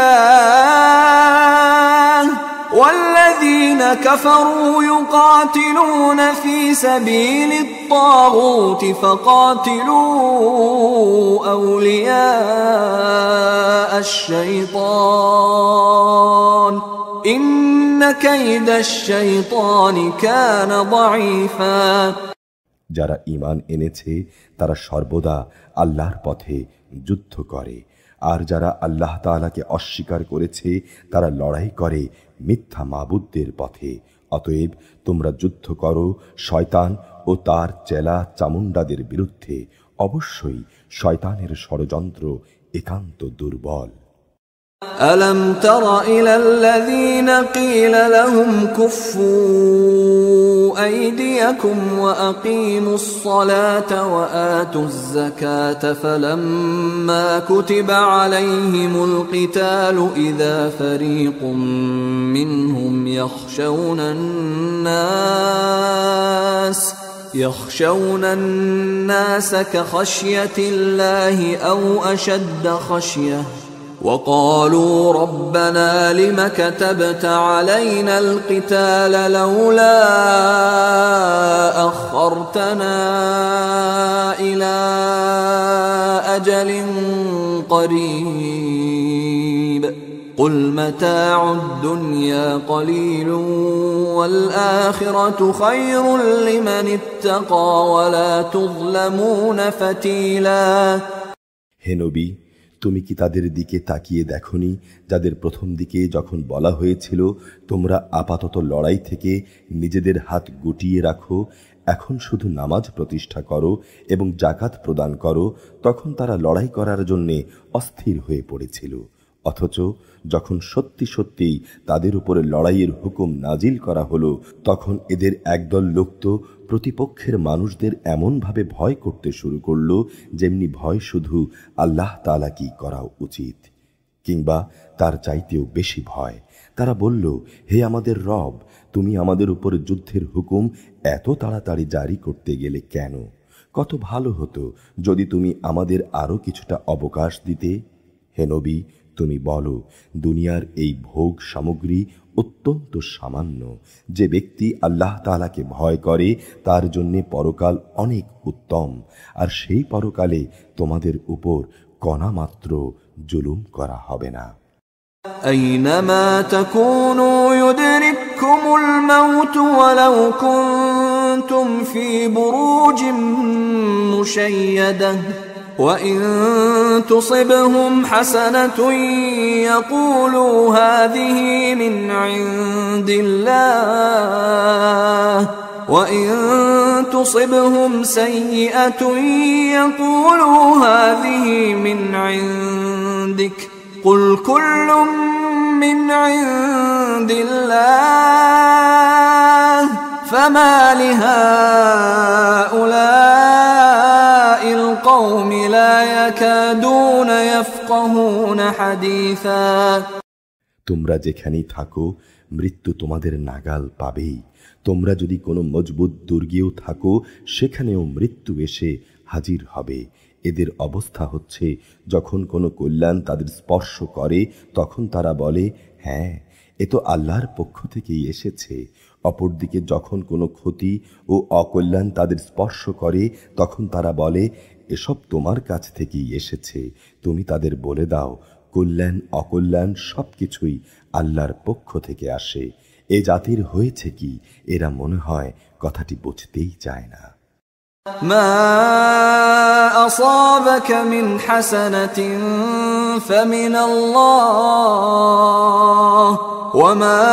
الله والذين كفروا يقاتلون في سبيل الطاغوت فقاتلوا أولياء الشيطان إن كيد الشيطان كان ضعيفا যারা ঈমান এনেছে তারা সর্বদা আল্লাহর পথে যুদ্ধ করে, আর যারা আল্লাহ তাআলাকে অস্বীকার করেছে তারা লড়াই করে মিথ্যা মাবুদদের পথে। অতএব তোমরা যুদ্ধ করো শয়তান ও তার চেলা চামুন্ডাদের বিরুদ্ধে। অবশ্যই শয়তানের ষড়যন্ত্র একান্ত দুর্বল। ألم تر إلى الذين قيل لهم كفوا أيديكم وأقيموا الصلاة وآتوا الزكاة فلما كتب عليهم القتال إذا فريق منهم يخشون الناس كخشية الله أو أشد خشية وقالوا ربنا لم كتبت علينا القتال لولا أخرتنا إلى أجل قريب قل متاع الدنيا قليل والآخرة خير لمن اتقى ولا تظلمون فتيلا। হে নবী, তুমি কি তাদের দিকে তাকিয়ে দেখনি যাদের প্রথম দিকে যখন বলা হয়েছিল তোমরা আপাতত লড়াই থেকে নিজেদের হাত গুটিয়ে রাখো, এখন শুধু নামাজ প্রতিষ্ঠা করো এবং জাকাত প্রদান করো, তখন তারা লড়াই করার জন্যে অস্থির হয়ে পড়েছিল। অথচ যখন সত্যি সত্যিই তাদের উপরে লড়াইয়ের হুকুম নাজিল করা হলো, তখন এদের একদল লোক তো প্রতিপক্ষের মানুষদের এমনভাবে ভয় করতে শুরু করলো যেমনি ভয় শুধু আল্লাহ তাআলা কি করা উচিত, কিংবা তার চাইতেও বেশি ভয়। তারা বলল, হে আমাদের রব, তুমি আমাদের উপর যুদ্ধের হুকুম এত তাড়াতাড়ি জারি করতে গেলে কেন? কত ভালো হতো যদি তুমি আমাদের আরো কিছুটা অবকাশ দিতে। হে নবী, তুমি বলো, দুনিয়ার এই ভোগ সামগ্রী অত্যন্ত সামান্য। যে ব্যক্তি আল্লাহ তাআলাকে ভয় করে তার জন্য পরকাল অনেক উত্তম, আর সেই পরকালে তোমাদের উপর কণা মাত্র জুলুম করা হবে না। أينما تكونوا يدرككم الموت ولو كنتم في بروج مشيدة وإن تصبهم حسنة يقولوا هذه من عند الله وإن تصبهم سيئة يقولوا هذه من عندك قل كل من عند الله فما لهؤلاء القوم لا يكادون يفقهون حديثا। তোমরা যেখানেই থাকো মৃত্যু তোমাদের নাগাল পাবেই। তোমরা যদি কোনো মজবুত দুর্গেও থাকো সেখানেও মৃত্যু এসে হাজির হবে। এদের অবস্থা হচ্ছে, যখন কোনো কল্যাণ তাদের স্পর্শ করে তখন তারা বলে, হ্যাঁ, এ তো আল্লাহর পক্ষ থেকেই এসেছে। অপরদিকে যখন কোনো ক্ষতি ও অকল্যাণ তাদের স্পর্শ করে তখন তারা বলে, এসব তোমার কাছ থেকেই এসেছে। তুমি তাদের বলে দাও, কল্যাণ অকল্যাণ সবকিছুই আল্লাহর পক্ষ থেকে আসে। এ জাতির হয়েছে কি, এরা মনে হয় কথাটি বুঝতেই চায় না। ما أصابك من حسنة فمن الله وما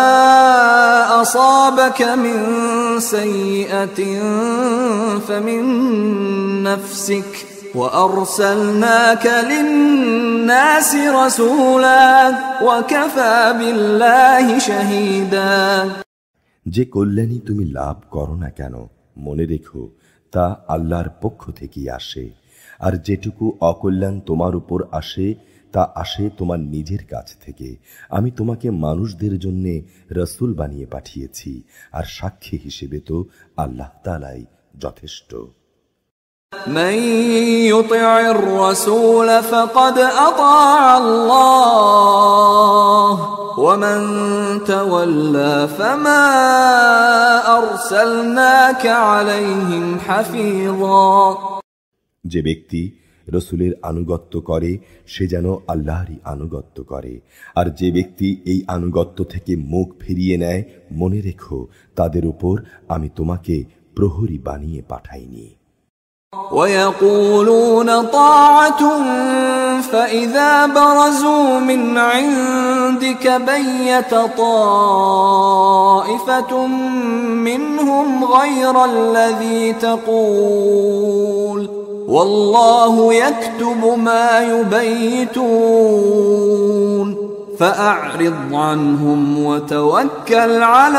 أصابك من سيئة فمن نفسك وأرسلناك للناس رسولا وكفى بالله شهيدا। যে কল্যাণী তুমি লাভ করো না কেন, মনে রেখো তা আল্লাহর পক্ষ থেকেই আসে, আর যেটুকু অকল্যাণ তোমার উপর আসে তা আসে তোমার নিজের কাছ থেকে। আমি তোমাকে মানুষদের জন্য রসুল বানিয়ে পাঠিয়েছি, আর সাক্ষী হিসেবে তো আল্লাহ তাআলাই যথেষ্ট। من يطع الرسول فقد أطاع الله ومن تولى فما أرسلناك عليهم حفيظا। যে ব্যক্তি রসুলের আনুগত্য করে সে যেন আল্লাহরই আনুগত্য করে, আর যে ব্যক্তি এই আনুগত্য থেকে মুখ ফিরিয়ে নেয়, মনে রেখো তাদের উপর আমি তোমাকে প্রহরী বানিয়ে পাঠাইনি। ويقولون طاعة فإذا برزوا من عندك بيت طائفة منهم غير الذي تقول والله يكتب ما يبيتون فأعرض عنهم وتوكل على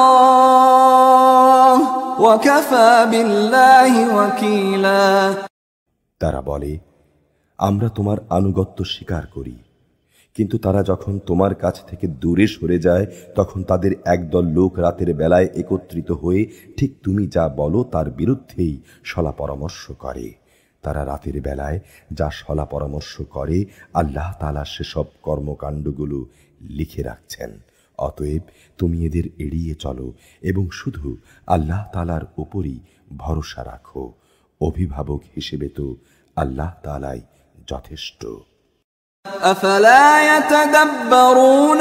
الله وكفى بالله وكيلا। তারা বলে, আমরা তোমার আনুগত্য স্বীকার করি, কিন্তু তারা যখন তোমার কাছ থেকে দূরে সরে যায় তখন তাদের একদল লোক রাতের বেলায় একত্রিত হয়ে ঠিক তুমি যা বলো তার বিরুদ্ধেই সলা পরামর্শ করে। তারা রাতের বেলায় যা সলা পরামর্শ করে আল্লাহ তাআলা সেসব কর্মকাণ্ডগুলো লিখে রাখছেন। অতএব তুমি এদের এড়িয়ে চলো এবং শুধু আল্লাহ তাআলার উপরই ভরসা রাখো। অভিভাবক হিসেবে তো আল্লাহ তাআলাই যথেষ্ট। أفلا يتدبرون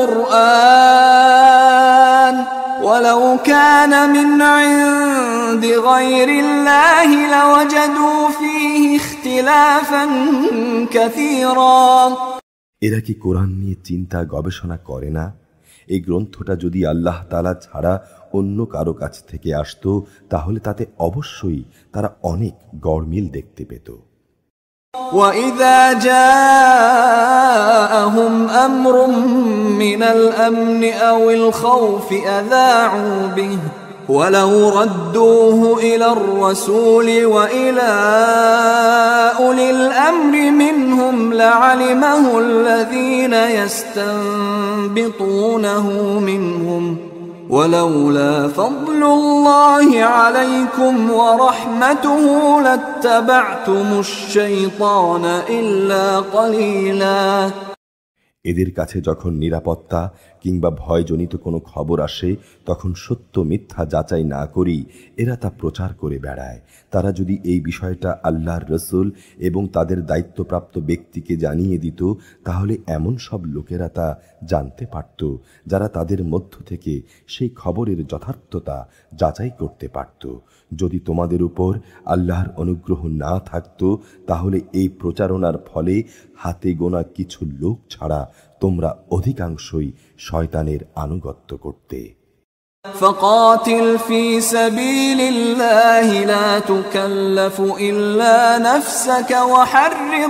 القرآن ولو كان من عند غير الله لوجدوا فيه اختلافا كثيرا। এরা কি কোরআন নিয়ে চিন্তা গবেষণা করে না? এই গ্রন্থটা যদি আল্লাহ তাআলা ছাড়া অন্য কারো কাছ থেকে আসতো তাহলে তাতে অবশ্যই তারা অনেক গড়মিল দেখতে পেত। وَإِذَا جَاءَهُمْ أَمْرٌ مِّنَ الْأَمْنِ أَوِ الْخَوْفِ أَذَاعُوا بِهِ وَلَوْ رَدُّوهُ إِلَى الرَّسُولِ وَإِلَى أُولِي الْأَمْرِ مِنْهُمْ لَعَلِمَهُ الَّذِينَ يَسْتَنبِطُونَهُ مِنْهُمْ ولولا فضل الله عليكم ورحمته لاتبعتم الشيطان إلا قليلا। এদের কাছে যখন নিরাপত্তা কিংবা ভয়জনিত কোনো খবর আসে তখন সত্য মিথ্যা যাচাই না করি এরা তা প্রচার করে বেড়ায়। তারা যদি এই বিষয়টা আল্লাহর রসুল এবং তাদের দায়িত্বপ্রাপ্ত ব্যক্তিকে জানিয়ে দিত তাহলে এমন সব লোকেরা তা জানতে পারত যারা তাদের মধ্য থেকে সেই খবরের যথার্থতা যাচাই করতে পারত। যদি তোমাদের উপর আল্লাহর অনুগ্রহ না থাকত তাহলে এই প্রচারণার ফলে হাতে গোনা কিছু লোক ছাড়া তোমরা অধিকাংশই শয়তানের আনুগত্য করতে। فقاتل في سبيل الله لا تكلف إلا نفسك وحرض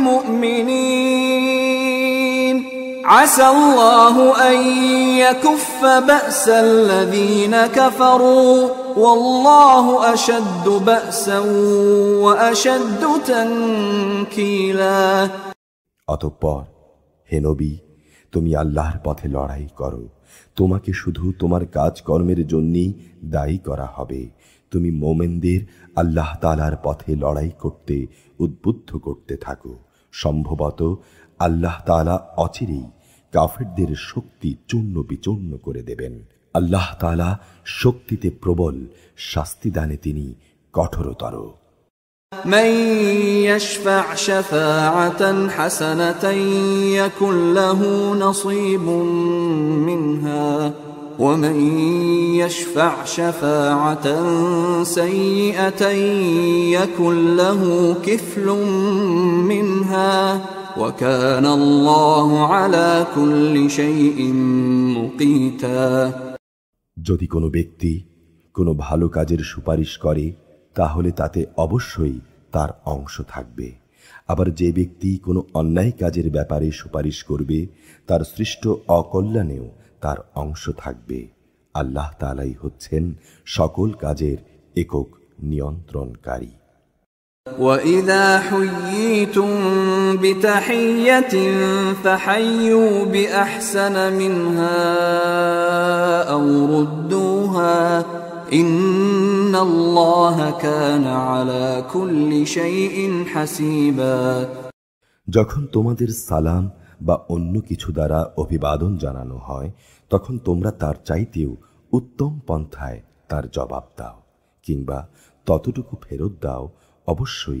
المؤمنين عسى الله أن يكف بأس الذين كفروا والله أشد بأسا وأشد تنكيلا। অতঃপর হে নবী, তুমি আল্লাহর পথে লড়াই করো, তোমাকে শুধু তোমার কাজকর্মের জন্যই দায়ী করা হবে। তুমি মোমেনদের আল্লাহ তাআলার পথে লড়াই করতে উদ্বুদ্ধ করতে থাকো। সম্ভবত আল্লাহ তাআলা অচিরেই কাফেরদের শক্তি চূর্ণ বিচূর্ণ করে দেবেন। আল্লাহ তাআলা শক্তিতে প্রবল, শাস্তিদানে তিনি কঠোরতর। من يشفع شفاعة حسنة يكن له نصيب منها ومن يشفع شفاعة سيئة يكن له كفل منها وكان الله على كل شيء مقيتا। যদি কোনো ব্যক্তি কোনো ভালো কাজের সুপারিশ করে তাহলে তাতে অবশ্যই তার অংশ থাকবে। আবার যে ব্যক্তি কোনো অন্যায় কাজের ব্যাপারে সুপারিশ করবে তার সৃষ্ট অকল্যাণেও তার অংশ থাকবে। আল্লাহ তাআলাই হচ্ছেন সকল কাজের একক নিয়ন্ত্রণকারী। وَإِذَا حُيِّيتُم بِتَحِيَّةٍ فَحَيُّوا بِأَحْسَنَ مِنْهَا أَوْ رُدُّوهَا إِنَّ اللَّهَ كَانَ عَلَى كُلِّ شَيْءٍ حَسِيبًا। যখন তোমাদের সালাম বা অন্য কিছু দ্বারা অভিবাদন জানানো হয় তখন তোমরা তার চাইতেও উত্তম পন্থায় তার জবাব দাও কিংবা ততটুকু ফেরত দাও। অবশ্যই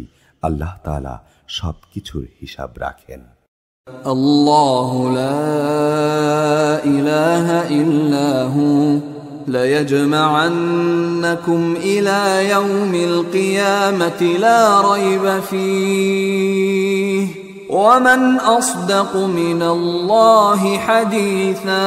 আল্লাহ তাআলা সব কিছুর হিসাব রাখেন। আল্লাহু লা ইলাহা ইল্লা হু লায়াজমা'আন্নাকুম ইলা ইয়াউমিল কিয়ামাতি লা রাইবা ফীহি ওয়া মান আসদাকু মিনাল্লাহি হাদীসা।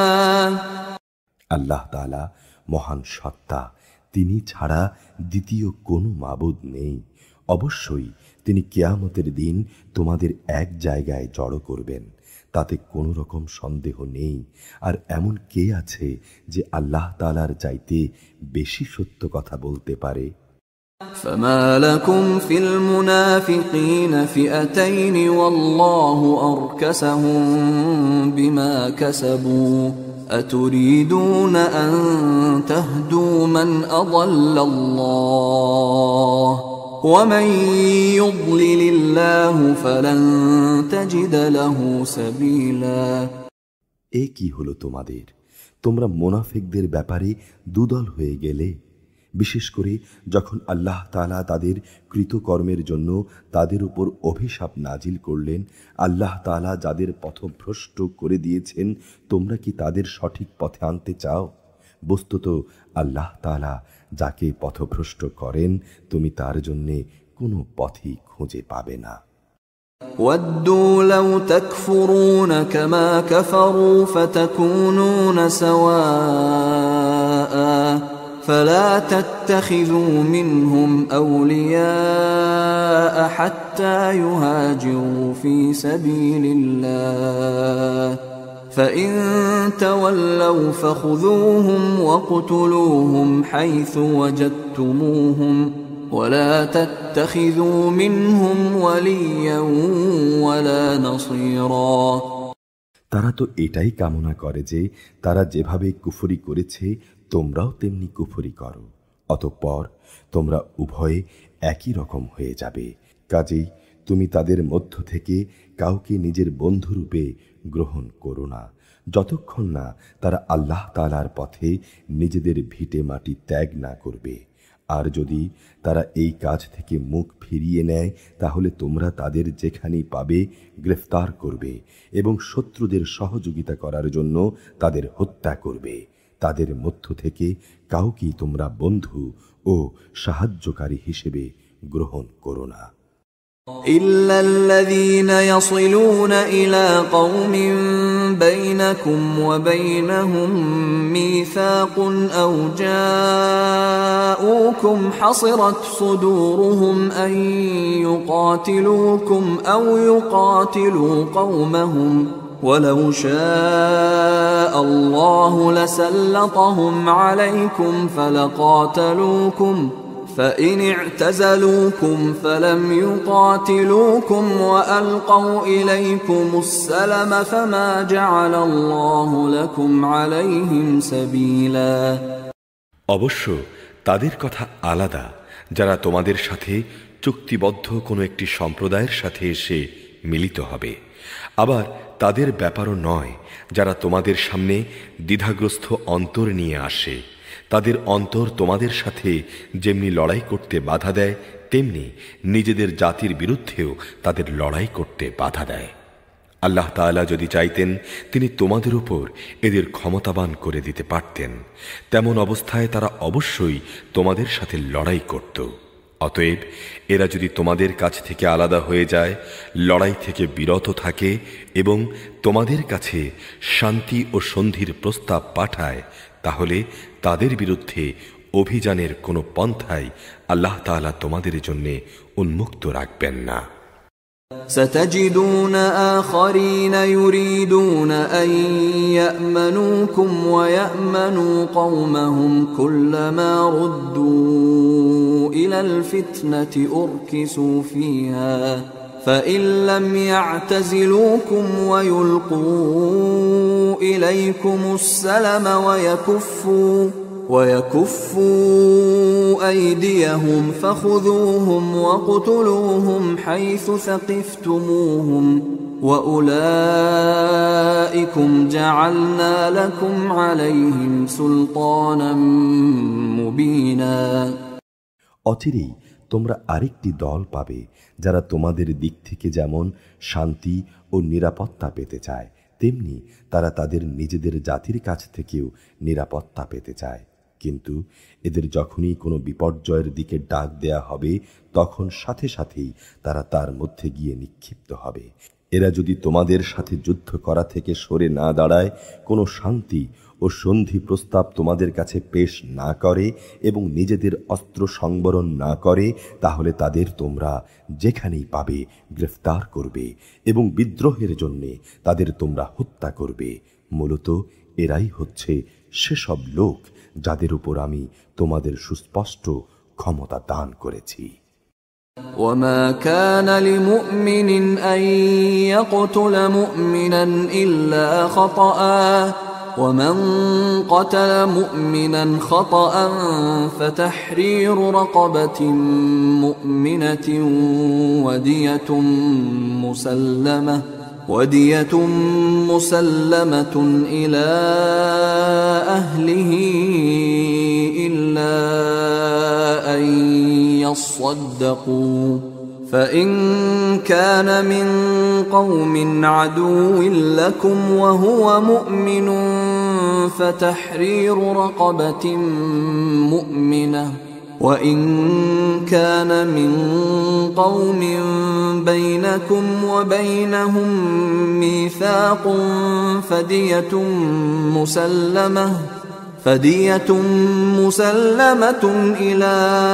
আল্লাহ তাআলা মহান সত্তা, তিনি ছাড়া দ্বিতীয় কোনো মাবুদ নেই। অবশ্যই তিনি কিয়ামতের দিন তোমাদের এক জায়গায় জড়ো করবেন, তাতে কোনো রকম সন্দেহ নেই। আর এমন কে আছে যে আল্লাহ তাআলার চাইতে বেশি সত্য কথা বলতে পারে? فما لكم في المنافقين فئتين والله أركسهم بما كسبوا أتريدون أن تهدوا من أضل الله ومن يضلل الله فلن تجد له سبيلا। এ কি হলো তোমাদের? তোমরা মুনাফিকদের ব্যাপারে দুদল হয়ে গেলে। বিশেষ করে যখন আল্লাহ তাআলা তাদের কৃতকর্মের জন্য তাদের উপর অভিশাপ নাজিল করলেন, আল্লাহ তাআলা যাদের পথভ্রষ্ট করে দিয়েছেন, তোমরা কি তাদের সঠিক পথে আনতে চাও? বস্তুত আল্লাহ তাআলা যাকে পথভ্রষ্ট করেন, তুমি তার জন্যে কোনো পথই খুঁজে পাবে না। وَدُّوا لَوْ تَكْفُرُونَ كَمَا كَفَرُوا فَتَكُونُونَ سَوَاءً فَلَا تَتَّخِذُوا مِنْهُمْ أَوْلِيَاءَ حَتَّى يُهَاجِرُوا فِي سَبِيلِ اللَّهِ فَإِن تَوَلَّوْا فَخُذُوهُمْ وَاقْتُلُوهُمْ حَيْثُ وَجَدتُّمُوهُمْ وَلَا تَتَّخِذُوا مِنْهُمْ وَلِيًّا وَلَا نَصِيرًا। তারা তো এটাই কামনা করে যে তারা যেভাবে কুফরি করেছে তোমরাও তেমনি কুফরি করো, অতঃপর তোমরা উভয়ে একই রকম হয়ে যাবে। কাজেই তুমি তাদের মধ্য থেকে কাউকে নিজের বন্ধুরূপে গ্রহণ করো না, যতক্ষণ না তারা আল্লাহ তাআলার পথে নিজেদের ভিটে মাটি ত্যাগ না করবে। আর যদি তারা এই কাজ থেকে মুখ ফিরিয়ে নেয়, তাহলে তোমরা তাদের যেখানেই পাবে গ্রেফতার করবে এবং শত্রুদের সহযোগিতা করার জন্য তাদের হত্যা করবে। তাদের মধ্য থেকে কাউকেই তোমরা বন্ধু ও সাহায্যকারী হিসেবে গ্রহণ করো না। إلا الذين يصلون إلى قوم بينكم وبينهم ميثاق أو جاءوكم حصرت صدورهم أن يقاتلوكم أو يقاتلوا قومهم ولو شاء الله لسلطهم عليكم فلقاتلوكم فإن اعتزلوكم فلم يقاتلوكم وألقوا إليكم السلم فما جعل الله لكم عليهم سبيلا। অবশ্য তাদের কথা আলাদা যারা তোমাদের সাথে চুক্তিবদ্ধ কোনো একটি সম্প্রদায়ের সাথে এসে মিলিত হবে। আবার তাদের ব্যাপারও নয় যারা তোমাদের সামনে দ্বিধাগ্রস্ত অন্তর নিয়ে আসে। তাদের অন্তর তোমাদের সাথে যেমনি লড়াই করতে বাধা দেয়, তেমনি নিজেদের জাতির বিরুদ্ধেও তাদের লড়াই করতে বাধা দেয়। আল্লাহ তাআলা যদি চাইতেন, তিনি তোমাদের উপর এদের ক্ষমতাবান করে দিতে পারতেন। তেমন অবস্থায় তারা অবশ্যই তোমাদের সাথে লড়াই করত। অতএব এরা যদি তোমাদের কাছ থেকে আলাদা হয়ে যায়, লড়াই থেকে বিরত থাকে এবং তোমাদের কাছে শান্তি ও সন্ধির প্রস্তাব পাঠায়, তাহলে তাদের বিরুদ্ধে অভিযানের কোনো পন্থাই আল্লাহ তাআলা তোমাদের জন্য উন্মুক্ত রাখবেন না। ستجدون آخرين يريدون أن يأمنوكم ويأمنوا قومهم كلما ردوا إلى الفتنة أركسوا فيها فإن لم يعتزلوكم ويلقوا إليكم السلم ويكفوا أيديهم فخذوهم وقتلوهم حيث ثقفتموهم وأولئكم جعلنا لكم عليهم سلطانا مبينا। অচিরেই তোমরা আরেকটি দল পাবে যারা তোমাদের দিক থেকে যেমন শান্তি ও নিরাপত্তা পেতে চায়, তেমনি তারা তাদের নিজেদের জাতির কাছ থেকেও নিরাপত্তা পেতে চায়। কিন্তু এদের যখনই কোনো বিপর্যয়ের দিকে ডাক দেয়া হবে, তখন সাথে সাথেই তারা তার মধ্যে গিয়ে নিক্ষিপ্ত হবে। এরা যদি তোমাদের সাথে যুদ্ধ করা থেকে সরে না দাঁড়ায়, কোনো শান্তি ও সন্ধি প্রস্তাব তোমাদের কাছে পেশ না করে এবং নিজেদের অস্ত্র সংবরণ না করে, তাহলে তাদের তোমরা যেখানেই পাবে গ্রেফতার করবে এবং বিদ্রোহের জন্যে তাদের তোমরা হত্যা করবে। মূলত এরাই হচ্ছে সেসব লোক যাদের উপর আমি তোমাদের সুস্পষ্ট ক্ষমতা দান করেছি। وما كان لمؤمن أن يقتل مؤمنا إلا خطأ ومن قتل مؤمنا خطأ فتحرير رقبة مؤمنة ودية مسلمة إلى أهله إلا أن يصدقوا فإن كان من قوم عدو لكم وهو مؤمن فتحرير رقبة مؤمنة وإن كان من قوم بينكم وبينهم ميثاق فدية مسلمة إلى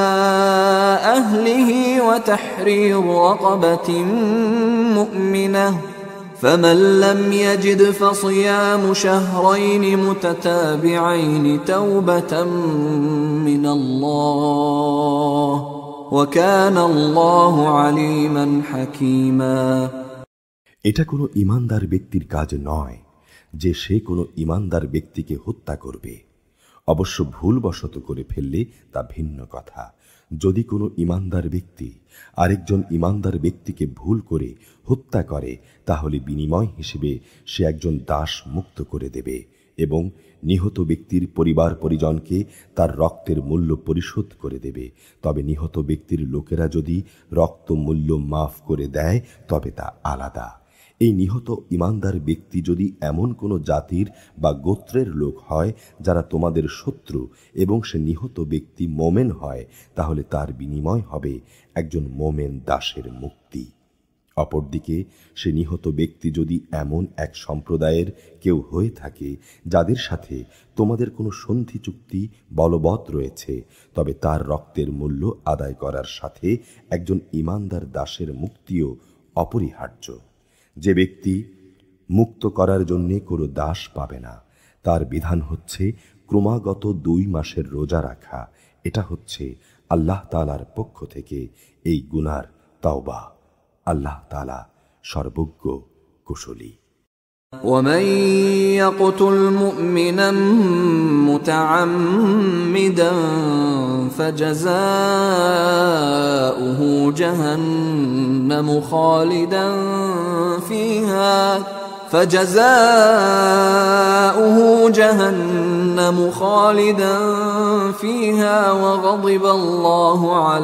أهله وتحرير رقبة مؤمنة فمن لم يجد فصيام شهرين متتابعين توبة من الله وكان الله عليما حكيما। এটা কোনো ঈমানদার ব্যক্তির কাজ নয় যে সে কোনো ঈমানদার ব্যক্তিকে হত্যা করবে। অবশ্য ভুলবশত করে ফেললে তা ভিন্ন কথা। যদি কোনো ঈমানদার ব্যক্তি আরেকজন ঈমানদার ব্যক্তিকে ভুল করে হত্যা করে, তাহলে বিনিময় হিসেবে সে একজন দাস মুক্ত করে দেবে এবং নিহত ব্যক্তির পরিবার পরিজনকে তার রক্তের মূল্য পরিশোধ করে দেবে। তবে নিহত ব্যক্তির লোকেরা যদি রক্ত মূল্য মাফ করে দেয়, তবে তা আলাদা। এই নিহত ঈমানদার ব্যক্তি যদি এমন কোনো জাতির বা গোত্রের লোক হয় যারা তোমাদের শত্রু এবং সে নিহত ব্যক্তি মোমেন হয়, তাহলে তার বিনিময় হবে একজন মোমেন দাসের মুক্তি। অপরদিকে সে নিহত ব্যক্তি যদি এমন এক সম্প্রদায়ের কেউ হয়ে থাকে যাদের সাথে তোমাদের কোনো সন্ধি চুক্তি বলবৎ রয়েছে, তবে তার রক্তের মূল্য আদায় করার সাথে একজন ঈমানদার দাসের মুক্তিও অপরিহার্য। যে ব্যক্তি মুক্ত করার জন্যে কোনো দাস পাবে না, তার বিধান হচ্ছে ক্রমাগত 2 মাসের রোজা রাখা। এটা হচ্ছে আল্লাহ তাআলার পক্ষ থেকে এই গুনার তাওবা। আল্লাহ তাআলা সর্বজ্ঞ কুশলী। ومن يقتل مؤمنا متعمدا فجزاؤه جهنم خالدا فيها وغضب الله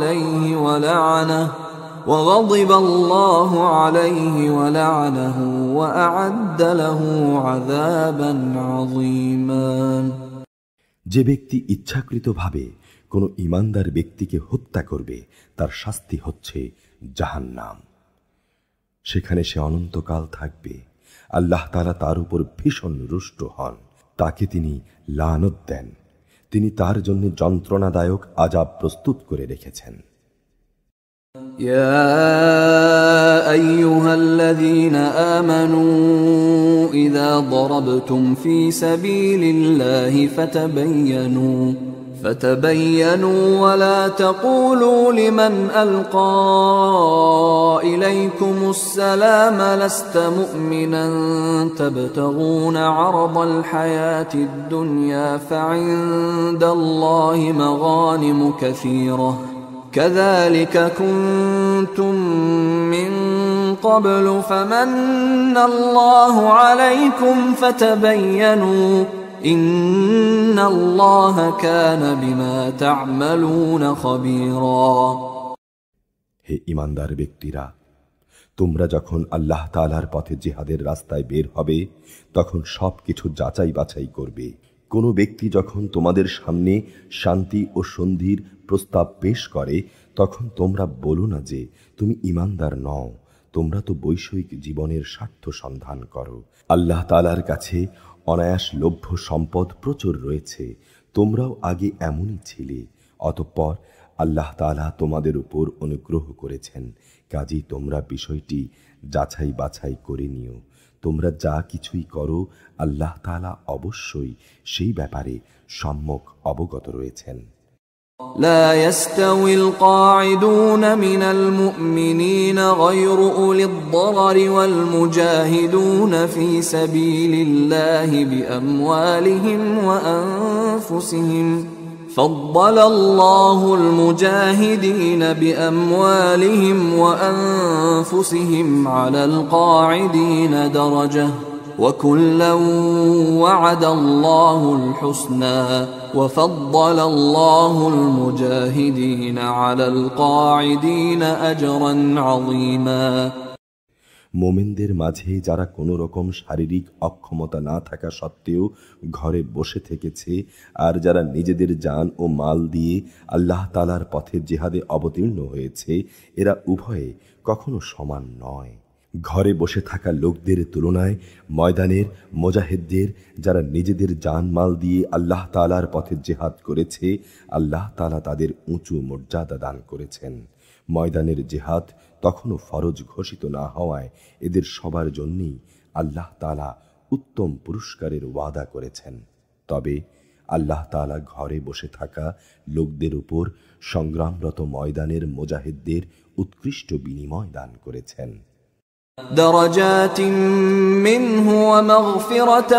عليه ولعنه وأعد له عذابا عظيما। যে ব্যক্তি ইচ্ছাকৃতভাবে কোনো ঈমানদার ব্যক্তিকে হত্যা করবে, তার শাস্তি হচ্ছে জাহান্নাম। সেখানে সে অনন্তকাল থাকবে। আল্লাহ তাআলা তার উপর ভীষণ রুষ্ট হন, তাকে তিনি লানত দেন। তিনি তার জন্য যন্ত্রণাদায়ক আযাব প্রস্তুত করে রেখেছেন। يا أيها الذين آمنوا إذا ضربتم في سبيل الله فتبينوا ولا تقولوا لمن ألقى إليكم السلام لست مؤمنا تبتغون عرض الحياة الدنيا فعند الله مغانم كثيرة كذلك كنتم من قبل فمن الله عليكم فتبينوا إن الله كان بما تعملون خبيرا। হে ঈমানদার ব্যক্তিরা, তোমরা যখন আল্লাহ তাআলার পথে জিহাদের রাস্তায় বের হবে তখন সব কিছু যাচাই বাছাই করবে। কোনো ব্যক্তি যখন তোমাদের সামনে শান্তি ও সন্ধির প্রস্তাব পেশ করে তখন তোমরা বলো না যে তুমি ঈমানদার নও, তোমরা তো বৈষয়িক জীবনের স্বার্থ সন্ধান করো। আল্লাহ তাআলার কাছে অনায়াস লভ্য সম্পদ প্রচুর রয়েছে, তোমরাও আগে এমনই ছিলে, অতঃপর আল্লাহ তাআলা তোমাদের উপর অনুগ্রহ করেছেন, কাজেই তোমরা বিষয়টি যাচাই বাছাই করে নিও। তোমরা যা কিছুই করো আল্লাহ তাআলা অবশ্যই সেই ব্যাপারে সম্যক অবগত রয়েছেন। لا يستوي القاعدون من المؤمنين غير أولي الضرر والمجاهدون في سبيل الله بأموالهم وأنفسهم فضل الله المجاهدين بأموالهم وأنفسهم على القاعدين درجة وكلا وعد الله الحسنى وفضل الله المجاهدين على القاعدين أجرا عظيما। মোমেনদের মাঝে যারা কোনো রকম শারীরিক অক্ষমতা না থাকা সত্ত্বেও ঘরে বসে থেকেছে আর যারা নিজেদের জান ও মাল দিয়ে আল্লাহ তাআলার পথে জিহাদে অবতীর্ণ হয়েছে, এরা উভয়ে কখনো সমান নয়। ঘরে বসে থাকা লোকদের তুলনায় ময়দানের মুজাহিদদের যারা নিজেদের জান মাল দিয়ে আল্লাহ তাআলার পথে জিহাদ করেছে, আল্লাহ তাআলা তাদের উঁচু মর্যাদা দান করেছেন। ময়দানের জিহাদ তখনও ফরজ ঘোষিত না হওয়ায় এদের সবার জন্যই আল্লাহ তাআলা উত্তম পুরস্কারের ওয়াদা করেছেন। তবে আল্লাহ তাআলা ঘরে বসে থাকা লোকদের উপর সংগ্রামরত ময়দানের মুজাহিদদের উৎকৃষ্ট বিনিময় দান করেছেন। درجات منه ومغفرة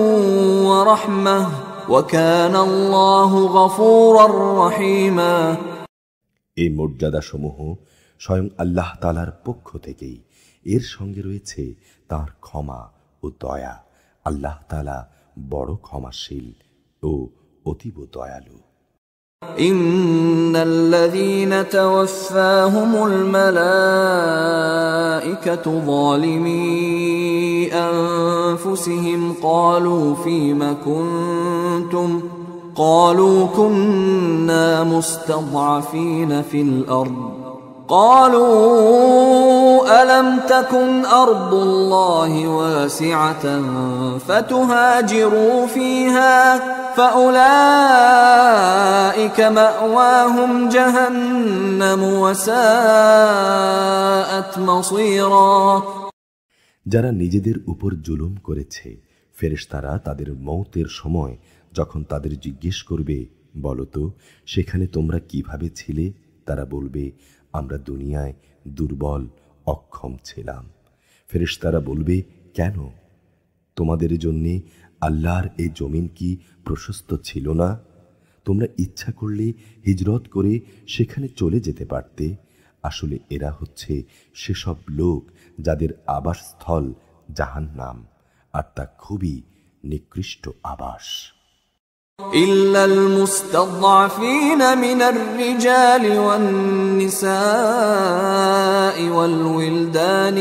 ورحمة وكان الله غفورا رحيما। এই মর্যাদাসমূহ স্বয়ং আল্লাহ তাআলার পক্ষ থেকেই, এর সঙ্গে রয়েছে তার ক্ষমা ও দয়া। আল্লাহ তাআলা বড় ক্ষমাশীল ও অতীব দয়ালু। إن الذين توفاهم الملائكة ظالمي أنفسهم قالوا فيم كنتم قالوا كنا مستضعفين في الأرض قالوا ألم تكن أرض الله واسعة فتهاجروا فيها فأولئك مأواهم جهنم وساءت مصيرا। যারা নিজেদের উপর জুলুম করেছে, ফেরেশতারা তাদের মওতের সময় যখন তাদের জিজ্ঞেস করবে, বলতো সেখানে তোমরা কিভাবে ছিলে, তারা বলবে আমরা দুনিয়ায় দুর্বল অক্ষম ছিলাম। ফেরেশতারা বলবে কেন? তোমাদের জন্যে আল্লাহর এই জমিন কি প্রশস্ত ছিল না? তোমরা ইচ্ছা করলে হিজরত করে সেখানে চলে যেতে পারতে। আসলে এরা হচ্ছে সেসব লোক যাদের আবাসস্থল জাহান্নাম, আর তা খুবই নিকৃষ্ট আবাস। إلا المستضعفين من الرجال والنساء والولدان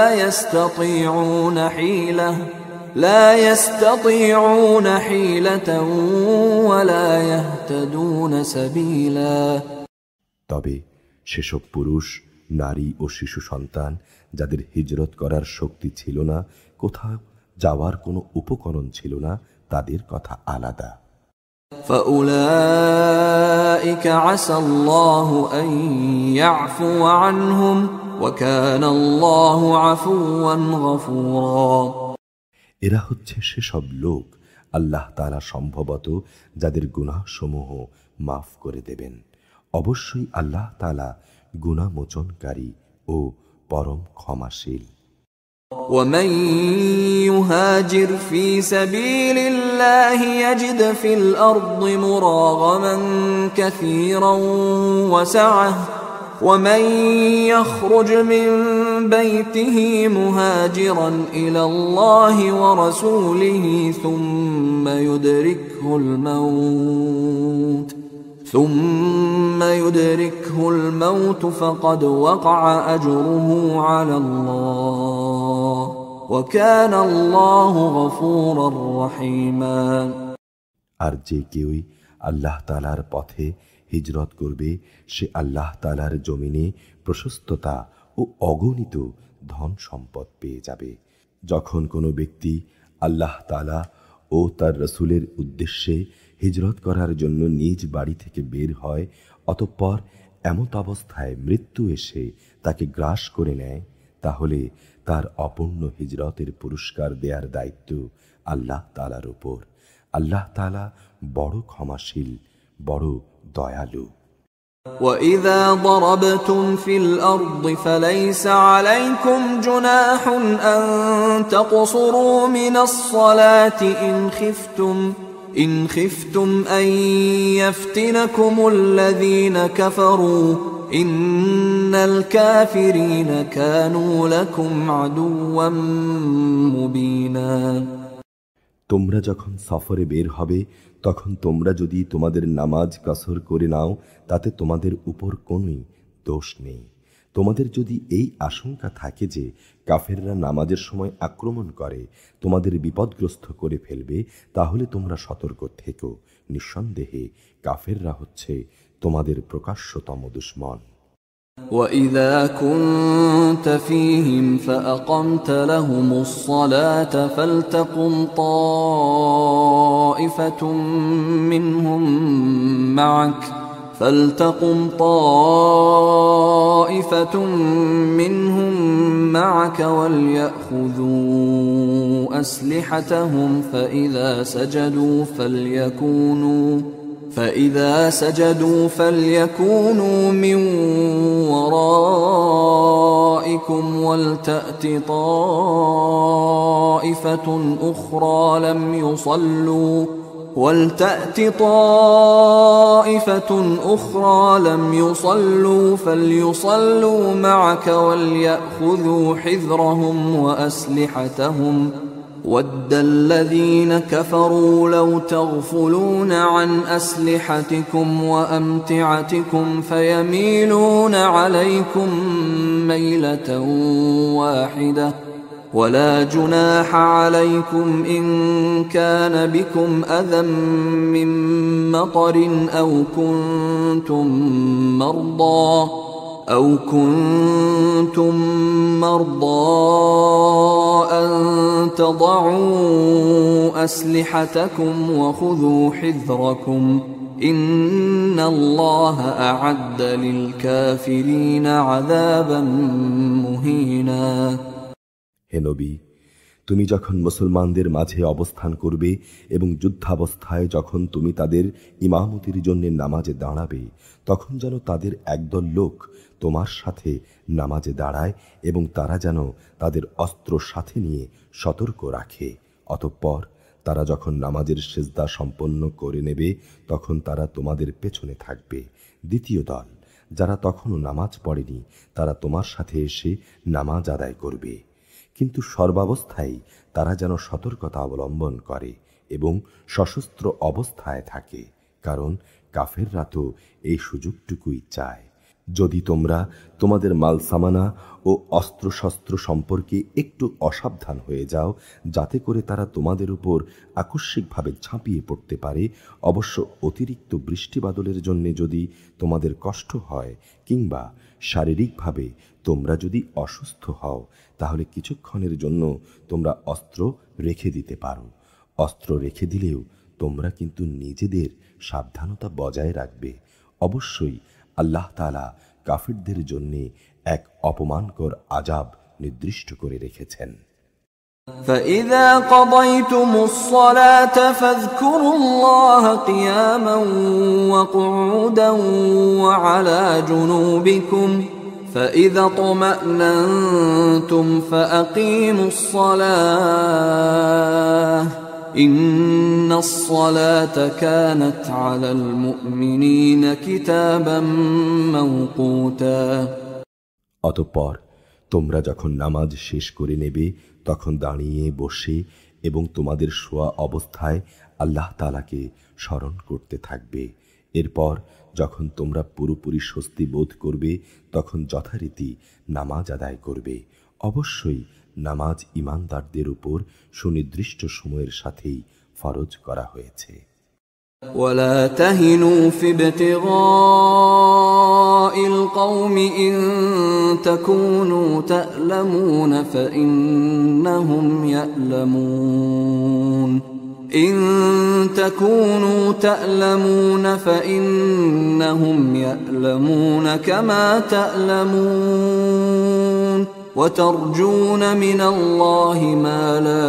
لا يستطيعون حيلة ولا يهتدون سبيلا। তবে সেসব পুরুষ, নারী ও শিশু সন্তান যাদের হিজরত করার শক্তি ছিল না, কোথাও যাওয়ার কোনো উপকরণ ছিল না, তাদের কথা আলাদা। فأولئك عسى الله أن يعفو عنهم وكان الله عفوا غفورا। এরা হচ্ছে সেসব লোক আল্লাহ তাআলা সম্ভবত যাদের গুনাহসমূহ মাফ করে দেবেন। অবশ্যই আল্লাহ তাআলা গুনাহ মোচনকারী ও পরম ক্ষমাশীল। ومن يهاجر في سبيل الله يجد في الأرض مراغما كثيرا وسعة ومن يخرج من بيته مهاجرا إلى الله ورسوله ثم ثم يدركه الموت فقد وقع أجره على الله وكان الله غفورا رحيما। আর যে কেউই আল্লাহ তাআলার পথে হিজরত করবে সে আল্লাহ তাআলার জমিনে প্রশস্ততা ও অগণিত ধন সম্পদ পেয়ে যাবে। যখন কোনো ব্যক্তি আল্লাহ তাআলা ও তার রাসূলের উদ্দেশ্যে হিজরত করার জন্য নিজ বাড়ি থেকে বের হয়, অতঃপর এমত অবস্থায় মৃত্যু এসে তাকে গ্রাস করে নেয়, তাহলে তার অপূর্ণ হিজরতের পুরস্কার দেওয়ার দায়িত্ব আল্লাহ তাআলার উপর। আল্লাহ তাআলা বড় ক্ষমাশীল, বড় দয়ালু। وَإِذَا ضَرَبْتُمْ فِي الْأَرْضِ فَلَيْسَ عَلَيْكُمْ جُنَاحٌ أَن تَقْصُرُوا مِنَ الصَّلَاةِ إِنْ خِفْتُمْ أَن يَفْتِنَكُمُ الَّذِينَ كَفَرُوا إِنَّ الْكَافِرِينَ كَانُوا لَكُمْ عَدُوًّا مُبِينًا। তোমরা যখন সফরে বের হবে তখন তোমরা যদি তোমাদের নামাজ কসর করে নাও তাতে তোমাদের উপর কোনোই দোষ নেই। তোমাদের যদি এই আশঙ্কা থাকে যে কাফেররা নামাজের সময় আক্রমণ করে তোমাদের বিপদগ্রস্ত করে ফেলবে, তাহলে তোমরা সতর্ক থেকো। নিঃসন্দেহে কাফেররা হচ্ছে তোমাদের প্রকাশ্যতম দুশমন। وَإِذَا كُنْتَ فِيهِمْ فَأَقَمْتَ لَهُمُ الصَّلَاةَ فَلْتَقُمْ طَائِفَةٌ مِّنْهُمْ مَعَكَ وَلْيَأْخُذُوا أَسْلِحَتَهُمْ فَإِذَا سَجَدُوا فَلْيَكُونُوا مِنْ وَرَائِكُمْ وَلْتَأْتِ طَائِفَةٌ أُخْرَى لَمْ يُصَلُّوا فَلْيُصَلُّوا مَعَكَ وَلْيَأْخُذُوا حِذْرَهُمْ وَأَسْلِحَتَهُمْ وَدَّ الَّذِينَ كَفَرُوا لَوْ تَغْفُلُونَ عَنْ أَسْلِحَتِكُمْ وَأَمْتِعَتِكُمْ فَيَمِيلُونَ عَلَيْكُمْ مَيْلَةً وَاحِدَةً وَلَا جُنَاحَ عَلَيْكُمْ إِن كَانَ بِكُمْ أَذًى مِّن مَّطَرٍ أَوْ كُنتُم مَّرْضَىٰ أَن تَضَعُوا أَسْلِحَتَكُمْ وَخُذُوا حِذْرَكُمْ إِنَّ اللَّهَ أَعَدَّ لِلْكَافِرِينَ عَذَابًا مُهِينًا। হে নবী, তুমি যখন মুসলমানদের মাঝে অবস্থান করবে এবং যুদ্ধাবস্থায় যখন তুমি তাদের ইমামতির জন্য নামাজে দাঁড়াবে, তখন যেন তাদের একদল লোক তোমার সাথে নামাজে দাঁড়ায় এবং তারা যেন তাদের অস্ত্র সাথে নিয়ে সতর্ক রাখে। অতঃপর তারা যখন নামাজের সিজদা সম্পন্ন করে নেবে তখন তারা তোমাদের পেছনে থাকবে। দ্বিতীয় দল, যারা তখনও নামাজ পড়েনি, তারা তোমার সাথে এসে নামাজ আদায় করবে, কিন্তু সর্বাবস্থায় তারা যেন সতর্কতা অবলম্বন করে এবং সশস্ত্র অবস্থায় থাকে, কারণ কাফেররা তো এই সুযোগটুকুই চায়। যদি তোমরা তোমাদের মালসামানা ও অস্ত্রশস্ত্র সম্পর্কে একটু অসাবধান হয়ে যাও যাতে করে তারা তোমাদের উপর আকস্মিকভাবে ঝাঁপিয়ে পড়তে পারে, অবশ্য অতিরিক্ত বৃষ্টিবাদলের জন্য যদি তোমাদের কষ্ট হয় কিংবা শারীরিকভাবে তোমরা যদি অসুস্থ হও, তাহলে কিছুক্ষণের জন্য তোমরা অস্ত্র রেখে দিতে পারো। অস্ত্র রেখে দিলেও তোমরা কিন্তু নিজেদের সাবধানতা বজায় রাখবে। অবশ্যই আল্লাহ তাআলা কাফিরদের জন্য এক অপমানকর আযাব নির্দিষ্ট করে রেখেছেন। فَإِذَا قَضَيْتُمُ الصَّلَاةَ فَاذْكُرُوا اللَّهَ قِيَامًا وَقُعُودًا وَعَلَى جُنُوبِكُمْ فَإِذَا اطْمَأْنَنْتُمْ فَأَقِيمُوا الصَّلَاةَ إِنَّ الصَّلَاةَ كَانَتْ عَلَى الْمُؤْمِنِينَ كِتَابًا مَوْقُوتًا। অতঃপর তোমরা যখন নামাজ শেষ করে নেবে তখন দাঁড়িয়ে বসে এবং তোমাদের শোয়া অবস্থায় আল্লাহ তাআলাকে স্মরণ করতে থাকবে। এরপর যখন তোমরা পুরোপুরি স্বস্তি বোধ করবে তখন যথারীতি নামাজ আদায় করবে। অবশ্যই নামাজ ঈমানদারদের উপর সুনির্দিষ্ট সময়ের সাথেই ফরজ করা হয়েছে। ولا تهنوا في ابتغاء القوم إن تكونوا تألمون فإنهم يألمون إن تكونوا تألمون فإنهم يألمون كما تألمون وترجون من الله ما لا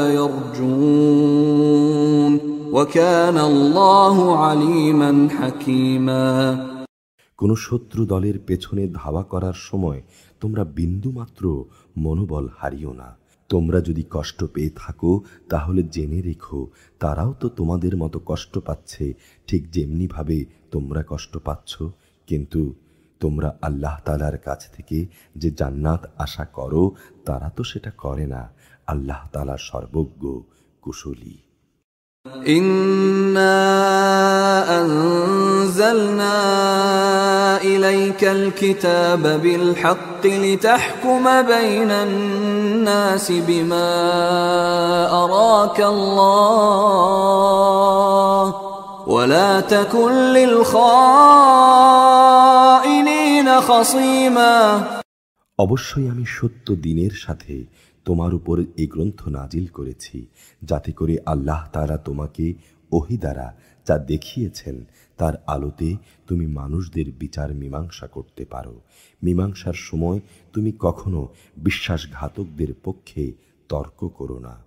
يرجون وكان الله عليما حكيما। কোন শত্রু দলের পেছনে ধাওয়া করার সময় তোমরা বিন্দুমাত্র মনোবল হারিও না। তোমরা যদি কষ্ট পেয়ে থাকো তাহলে জেনে রেখো তারাও তো তোমাদের মতো কষ্ট পাচ্ছে, ঠিক যেমনি ভাবে তোমরা কষ্ট পাচ্ছ। কিন্তু তোমরা আল্লাহ তাআলার কাছ থেকে যে জান্নাত আশা করো তারা তো সেটা করে না। আল্লাহ তাআলা সর্বজ্ঞ, কুশলী। إنا أنزلنا إليك الكتاب بالحق لتحكم بين الناس بما أراك الله ولا تكن للخائنين خصيما। অবশ্যই আমি সত্য দিনের সাথে তোমার উপর এই গ্রন্থ নাজিল করেছি যাতে করে আল্লাহ তাআলা তোমাকে ওহী দ্বারা যা দেখিয়েছেন তার আলোতে তুমি মানুষদের বিচার মীমাংসা করতে পারো। মীমাংসার সময় তুমি কখনো বিশ্বাসঘাতকদের পক্ষে তর্ক করো না।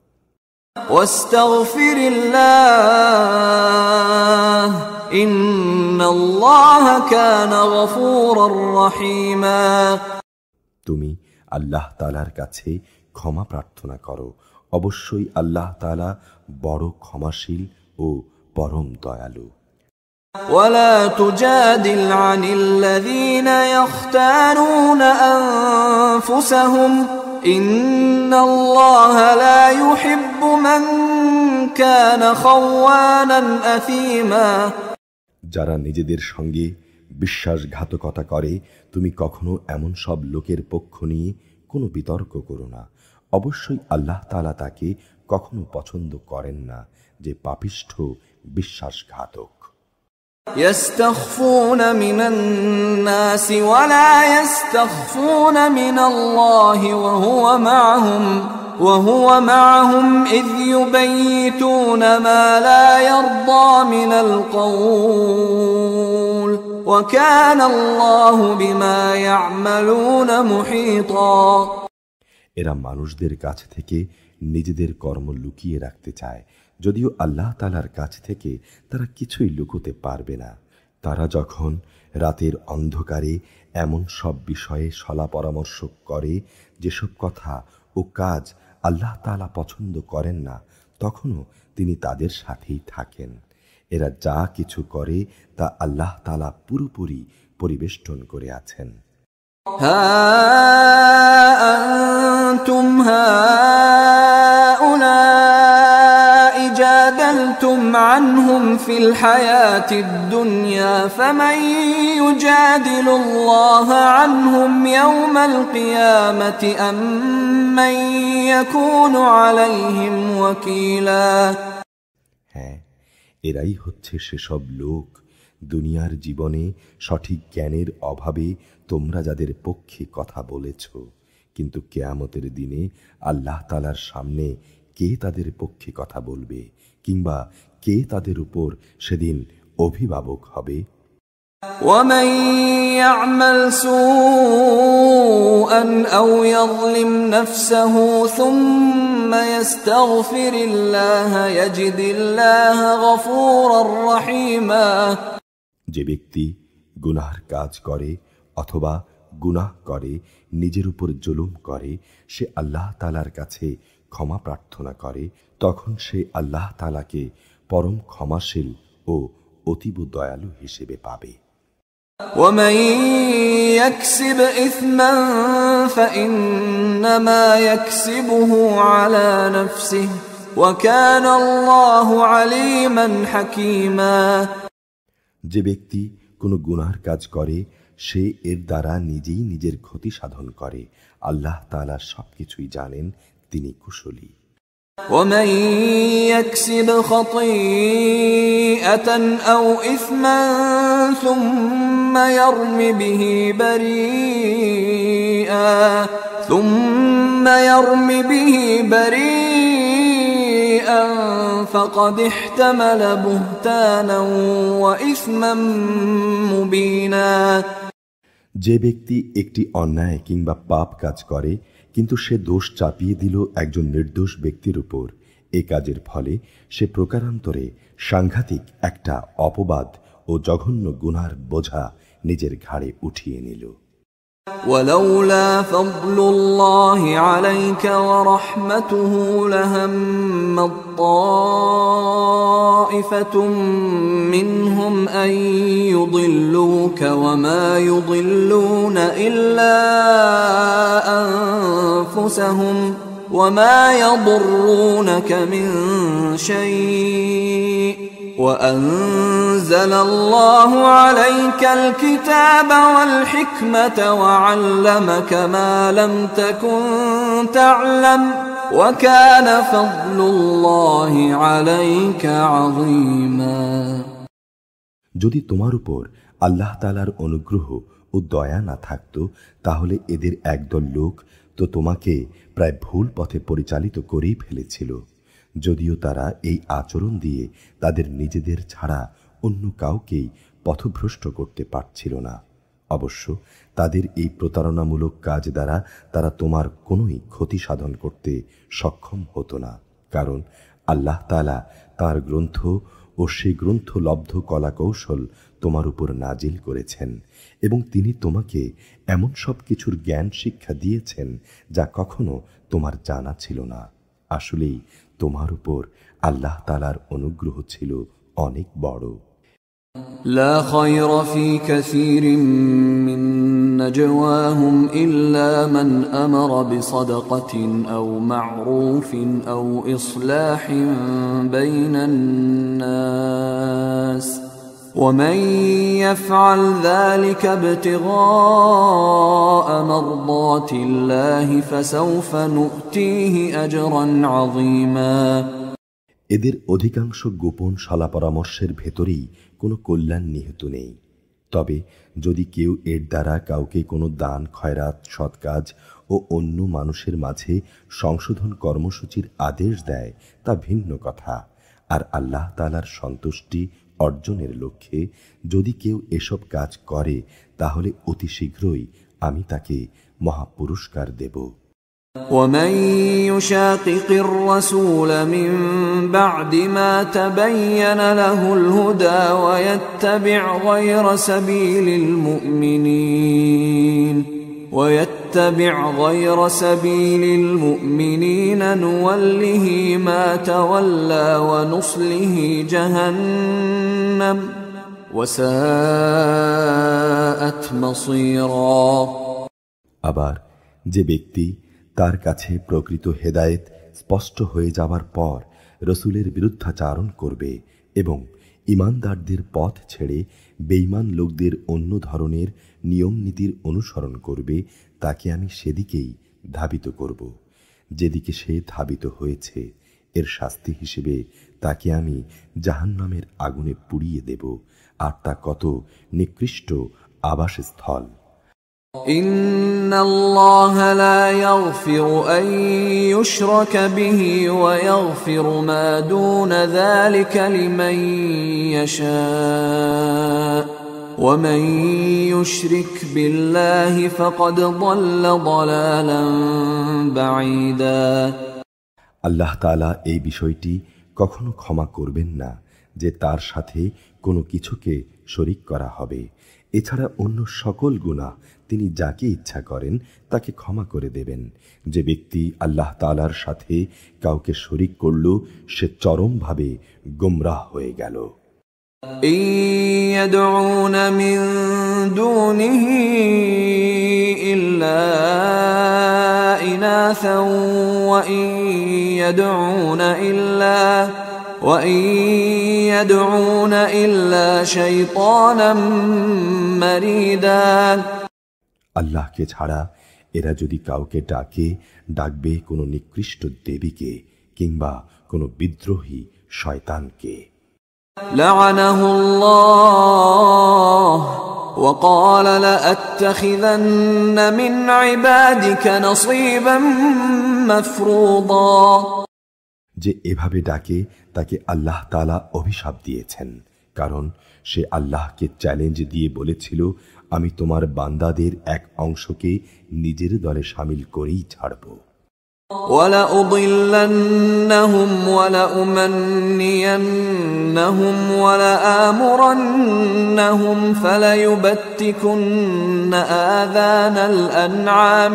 ওয়াস্তাগফিরিল্লাহ ইন্নাল্লাহা কানা গফুরার রহিমা। তুমি আল্লাহ তাআলার কাছে ক্ষমা প্রার্থনা করো। অবশ্যই আল্লাহ তাআলা বড় ক্ষমাশীল ও পরম দয়ালু। ولا تجادل عن الذين يختانون أنفسهم إن الله لا يحب من كان خوانا أثيما। যারা নিজেদের সঙ্গে বিশ্বাসঘাতকতা করে তুমি কখনো এমন সব লোকের পক্ষ নিয়ে কোনো বিতর্ক করো না। অবশ্যই আল্লাহ তাআলা তাকে কখনো পছন্দ করেন না যে পাপিষ্ঠ বিশ্বাসঘাতক। يستخفون من الناس ولا يستخفون من الله وهو معهم إذ يبيتون ما لا يرضى من القول وكان الله بما يعملون محيطا। এরা মানুষদের কাছ থেকে নিজেদের কর্ম লুকিয়ে রাখতে চায়, যদিও আল্লাহ তাআলার কাছ থেকে তারা কিছুই লুকোতে পারবে না। তারা যখন রাতের অন্ধকারে এমন সব বিষয়ে সলা পরামর্শ করে যেসব কথা ও কাজ আল্লাহ তাআলা পছন্দ করেন না, তখনও তিনি তাদের সাথেই থাকেন। এরা যা কিছু করে তা আল্লাহ তাআলা পুরোপুরি পরিবেষ্টন করে আছেন। ها أنتم هؤلاء جادلتم عنهم في الحياة الدنيا فمن يجادل الله عنهم يوم القيامة أم من يكون عليهم وكيلا। হ্যাঁ, এরাই হচ্ছে সেসব লোক দুনিয়ার জীবনে সঠিক জ্ঞানের অভাবে তোমরা যাদের পক্ষে কথা বলেছ, কিন্তু কিয়ামতের দিনে আল্লাহ তাআলার সামনে কে তাদের পক্ষে কথা বলবে কিংবা কে তাদের উপর সেদিন অভিভাবক হবে? ومن يعمل سوءا أو يظلم نفسه ثم يستغفر الله يجد الله غفورا رحيما। যে ব্যক্তি গুনাহর কাজ করে অথবা গুনাহ করে, নিজের উপর জুলুম করে, সে আল্লাহ তাআলার কাছে ক্ষমা প্রার্থনা করে, তখন সে আল্লাহ তাআলাকে পরম ক্ষমাশীল ও অতীব দয়ালু হিসেবে পাবে। ومن يكسب إثما فإنما يكسبه على نفسه وكان الله عليما حكيما। যে ব্যক্তি কোনো গুনার কাজ করে সে এর দ্বারা নিজেই নিজের ক্ষতি সাধন করে। আল্লাহ তাআলা সবকিছুই জানেন, তিনি কুশলী। ومن يكسب خطيئة أو إثما ثم يرم به بريئا فقد احتمل بهتانا وإثما مبينا। যে ব্যক্তি একটি অন্যায় কিংবা পাপ কাজ করে কিন্তু সে দোষ চাপিয়ে দিল একজন নির্দোষ ব্যক্তির উপর, এ কাজের ফলে সে প্রকারান্তরে সাংঘাতিক একটা অপবাদ ও জঘন্য গুনার বোঝা নিজের ঘাড়ে উঠিয়ে নিল। ولولا فضل الله عليك ورحمته لهم طائفة منهم أن يضلوك وما يضلون إلا أنفسهم وما يضرونك من شيء وأنزل الله عليك الكتاب والحكمة وعلمك ما لم تكن تعلم وكان فضل الله عليك عظيما। যদি তোমার উপর আল্লাহ তাআলার অনুগ্রহ ও দয়া না থাকতো তাহলে এদের একদল লোক তো তোমাকে প্রায় ভুল পথে পরিচালিত করেই ফেলেছিল, যদিও তারা এই আচরণ দিয়ে তাদের নিজেদের ছাড়া অন্য কাউকেই পথভ্রষ্ট করতে পারছিল না। অবশ্য তাদের এই প্রতারণামূলক কাজ দ্বারা তারা তোমার কোনোই ক্ষতি সাধন করতে সক্ষম হতো না, কারণ আল্লাহ তাআলা তাঁর গ্রন্থ ও সেই গ্রন্থলব্ধ কলাকৌশল তোমার উপর নাজিল করেছেন এবং তিনি তোমাকে এমন সব কিছুর জ্ঞান শিক্ষা দিয়েছেন যা কখনো তোমার জানা ছিল না। আসলেই তোমার উপর আল্লাহ তাআলার অনুগ্রহ ছিল অনেক বড়। لا خير في كثير من نجواهم إلا من أمر بصدقة أو معروف أو إصلاح بين الناس ومن يفعل ذلك ابتغاء مرضات الله فسوف نؤتيه أجرا عظيما। এদের অধিকাংশ গোপন সলা পরামর্শের ভেতরেই কোনো কল্যাণ নিহিত নেই। তবে যদি কেউ এর দ্বারা কাউকে কোনো দান, খয়রাত, সৎ কাজ ও অন্য মানুষের মাঝে সংশোধন কর্মসূচির আদেশ দেয় তা ভিন্ন কথা। আর আল্লাহ তাআলার সন্তুষ্টি অর্জনের লক্ষ্যে যদি কেউ এসব কাজ করে তাহলে অতি শীঘ্রই আমি তাকে মহাপুরস্কার দেব। ومن يشاقق الرسول من بعد ما تبين له الهدى ويتبع غير سبيل المؤمنين نوله ما تولى ونصله جهنم وساءت مصيرا। আবার যে ব্যক্তি তার কাছে প্রকৃত হেদায়েত স্পষ্ট হয়ে যাবার পর রসুলের বিরুদ্ধাচারণ করবে এবং ইমানদারদের পথ ছেড়ে বেঈমান লোকদের অন্য ধরনের নিয়ম নীতির অনুসরণ করবে, তাকে আমি সেদিকেই ধাবিত করব যেদিকে সে ধাবিত হয়েছে। এর শাস্তি হিসেবে তাকে আমি জাহান্নামের আগুনে পুড়িয়ে দেব, আর তা কত নিকৃষ্ট আবাসস্থল। إن الله لا يغفر أن يشرك به ويغفر ما دون ذلك لمن يشاء ومن يشرك بالله فقد ضل ضلالا بعيدا। আল্লাহ তাআলা এই বিষয়টি কখনো ক্ষমা করবেন না যে তার সাথে কোনো কিছুকে শরীক করা হবে। এছাড়া অন্য সকল গুনাহ তিনি যাকে ইচ্ছা করেন তাকে ক্ষমা করে দেবেন। যে ব্যক্তি আল্লাহ তাআলার সাথে কাউকে শরীক করল সে চরমভাবে গোমরাহ হয়ে গেল। إن يدعون من دونه إلا إناثا وإن يدعون وإن يدعون إلا شيطانا مريدا আল্লাহকে ছাড়া এরা যদি কাউকে ডাকবে কোনো নিকৃষ্ট দেবীকে কিংবা কোনো বিদ্রোহী শয়তানকে। لعنه الله وقال لأتخذن من عبادك نصيبا مفروضا যে এভাবে ডাকে তাকে আল্লাহ তাআলা অভিশাপ দিয়েছেন, কারণ সে আল্লাহকে চ্যালেঞ্জ দিয়ে বলেছিল, আমি তোমার বান্দাদের এক অংশকে নিজের দলে শামিল করেই ছাড়ব। وَلَأُضِلَّنَّهُمْ وَلَأُمَنِّيَنَّهُمْ وَلَآمُرَنَّهُمْ فَلَيُبَتِّكُنَّ آذَانَ الْأَنْعَامِ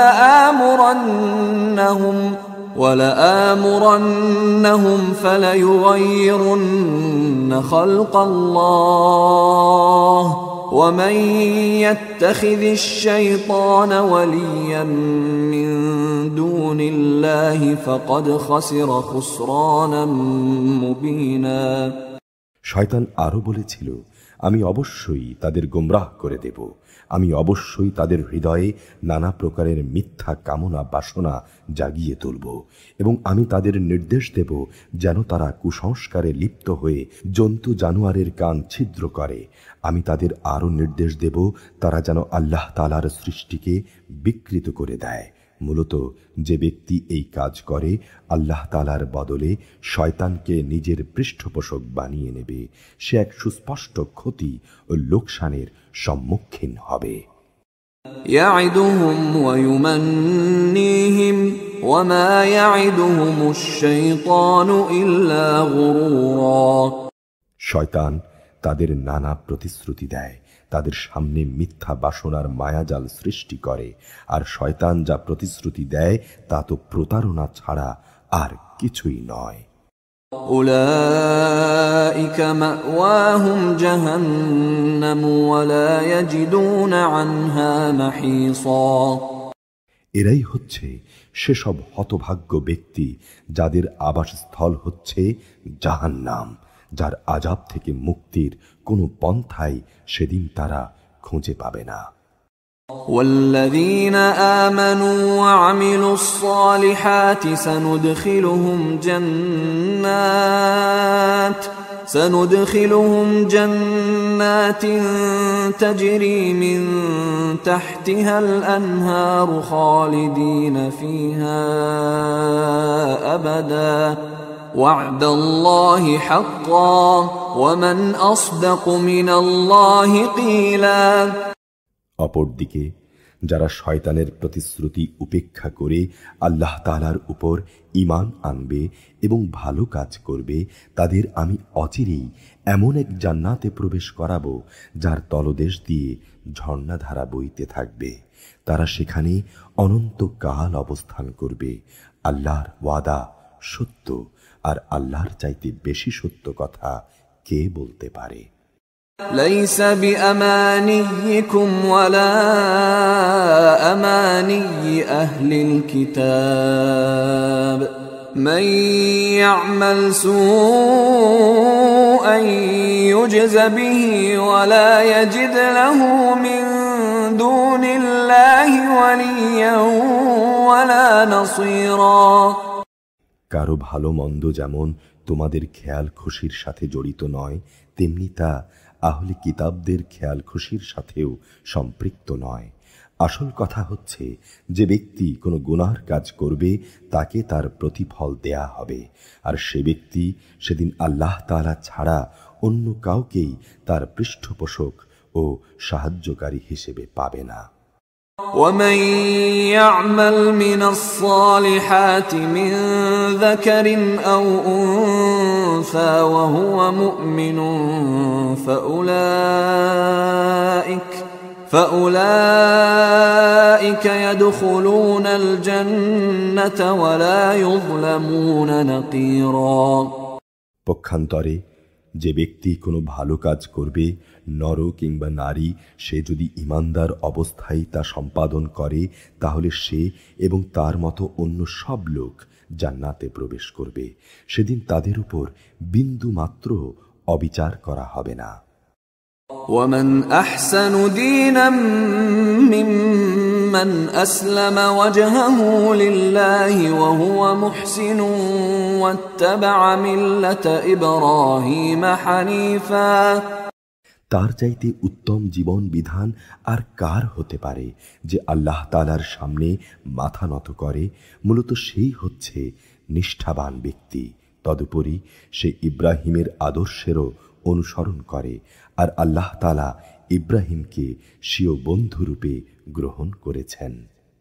وَلَآمُرَنَّهُمْ فَلَيُغَيِّرُنَّ خَلْقَ اللَّهِ وَمَن يَتَّخِذِ الشَّيْطَانَ وَلِيًّا مِّن دُونِ اللَّهِ فَقَدْ خَسِرَ خُسْرَانًا مُبِينًا। শয়তান আরো বলেছিল, আমি অবশ্যই তাদের গোমরাহ করে দেব, আমি অবশ্যই তাদের হৃদয়ে নানা প্রকারের মিথ্যা কামনা বাসনা জাগিয়ে তুলব এবং আমি তাদের নির্দেশ দেব যেন তারা কুসংস্কারে লিপ্ত হয়ে জন্তু জানোয়ারের কান ছিদ্র করে। আমি তাদের আরো নির্দেশ দেব তারা যেন আল্লাহ তাআলার সৃষ্টিকে বিকৃত করে দেয়। মূলত যে ব্যক্তি এই কাজ করে আল্লাহ তাআলার বদলে শয়তানকে নিজের পৃষ্ঠপোষক বানিয়ে নেবে, সে এক সুস্পষ্ট ক্ষতি ও লোকসানের সম্মুখীন হবে। يعدهم ويمنيهم وما يعدهم الشيطان إلا غرورا। শয়তান তাদের নানা প্রতিশ্রুতি দেয়, তাদের সামনে মিথ্যা বাসনার মায়াজাল সৃষ্টি করে, আর শয়তান যা প্রতিশ্রুতি দেয় তা তো প্রতারণা ছাড়া আর কিছুই নয়। أولئك مأواهم جهنم ولا يجدون عنها محيصا। এরাই হচ্ছে সেসব হতভাগ্য ব্যক্তি যাদের আবাসস্থল হচ্ছে জাহান্নাম, যার আযাব থেকে মুক্তির কোনো পন্থাই সেদিন তারা খুঁজে পাবে না। والذين آمنوا وعملوا الصالحات سندخلهم جنات تجري من تحتها الأنهار خالدين فيها أبدا وعد الله حقا ومن أصدق من الله قيلا। অপরদিকে যারা শয়তানের প্রতিশ্রুতি উপেক্ষা করে আল্লাহ তাআলার উপর ঈমান আনবে এবং ভালো কাজ করবে, তাদের আমি অচিরেই এমন এক জান্নাতে প্রবেশ করাবো যার তলদেশ দিয়ে ঝর্ণাধারা বইতে থাকবে। তারা সেখানে অনন্তকাল অবস্থান করবে। আল্লাহর ওয়াদা সত্য, আর আল্লাহর চাইতে বেশি সত্য কথা কে বলতে পারে? ليس بأمانيكم ولا أماني أهل الكتاب من يعمل سوءا يجز به ولا يجد له من دون الله وليا ولا نصيرا। কারো ভালো মন্দ যেমন তোমাদের খেয়াল খুশির সাথে জড়িত নয়, তেমনি তা আহলে কিতাবদের খেয়াল খুশির সাথেও সম্পৃক্ত নয়। আসল কথা হচ্ছে, যে ব্যক্তি কোনো গুনাহর কাজ করবে তাকে তার প্রতিফল দেয়া হবে, আর সে ব্যক্তি সেদিন আল্লাহ তাআলা ছাড়া অন্য কাউকেই তার পৃষ্ঠপোষক ও সাহায্যকারী হিসেবে পাবে না। ومن يعمل من الصالحات من ذكر أو أنثى وهو مؤمن فأولئك يدخلون الجنة ولا يظلمون نقيرا। পক্ষান্তরে যে ব্যক্তি কোনো ভালো কাজ করবে, নর কিংবা নারী, সে যদি ঈমানদার অবস্থায় তা সম্পাদন করে, তাহলে সে এবং তার মতো অন্য সব লোক জান্নাতে প্রবেশ করবে। সেদিন তাদের উপর বিন্দু মাত্র অবিচার করা হবে না। ومن أحسن دينا ممن أسلم وجهه لله وهو محسن واتبع ملة إبراهيم حنيفا। তার চাইতে উত্তম জীবন বিধান আর কার হতে পারে যে আল্লাহ তাআলার সামনে মাথা নত করে? মূলত সেই হচ্ছে নিষ্ঠাবান ব্যক্তি। তদুপরি সে ইব্রাহিমের আদর্শেরও অনুসরণ করে, আর আল্লাহ তাআলা ইব্রাহিমকে স্বীয় বন্ধুরূপে গ্রহণ করেছেন।